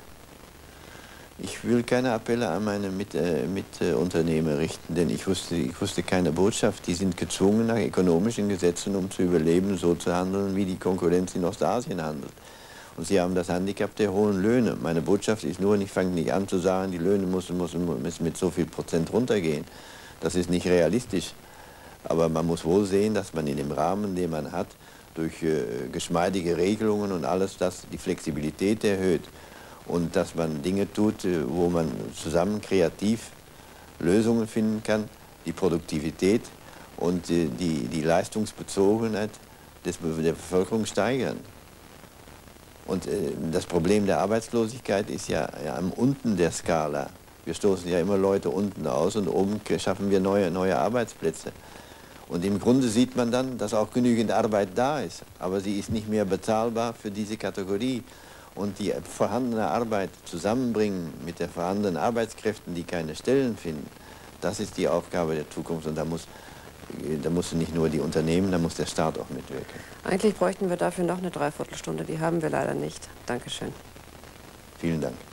[SPEAKER 4] Ich will keine Appelle an meine Mitunternehmer mit, äh, richten, denn ich wusste, ich wusste keine Botschaft. Die sind gezwungen, nach ökonomischen Gesetzen, um zu überleben, so zu handeln, wie die Konkurrenz in Ostasien handelt. Und sie haben das Handicap der hohen Löhne. Meine Botschaft ist nur, ich fange nicht an zu sagen, die Löhne müssen, müssen, müssen mit so viel Prozent runtergehen. Das ist nicht realistisch. Aber man muss wohl sehen, dass man in dem Rahmen, den man hat, durch äh, geschmeidige Regelungen und alles das die Flexibilität erhöht und dass man Dinge tut, äh, wo man zusammen kreativ Lösungen finden kann, die Produktivität und äh, die, die Leistungsbezogenheit des, der Bevölkerung steigern. Und äh, das Problem der Arbeitslosigkeit ist ja, ja am unten der Skala. Wir stoßen ja immer Leute unten aus und oben schaffen wir neue, neue Arbeitsplätze. Und im Grunde sieht man dann, dass auch genügend Arbeit da ist, aber sie ist nicht mehr bezahlbar für diese Kategorie. Und die vorhandene Arbeit zusammenbringen mit den vorhandenen Arbeitskräften, die keine Stellen finden, das ist die Aufgabe der Zukunft. Und da muss, da müssen nicht nur die Unternehmen, da muss der Staat auch mitwirken.
[SPEAKER 2] Eigentlich bräuchten wir dafür noch eine Dreiviertelstunde, die haben wir leider nicht. Dankeschön.
[SPEAKER 4] Vielen Dank.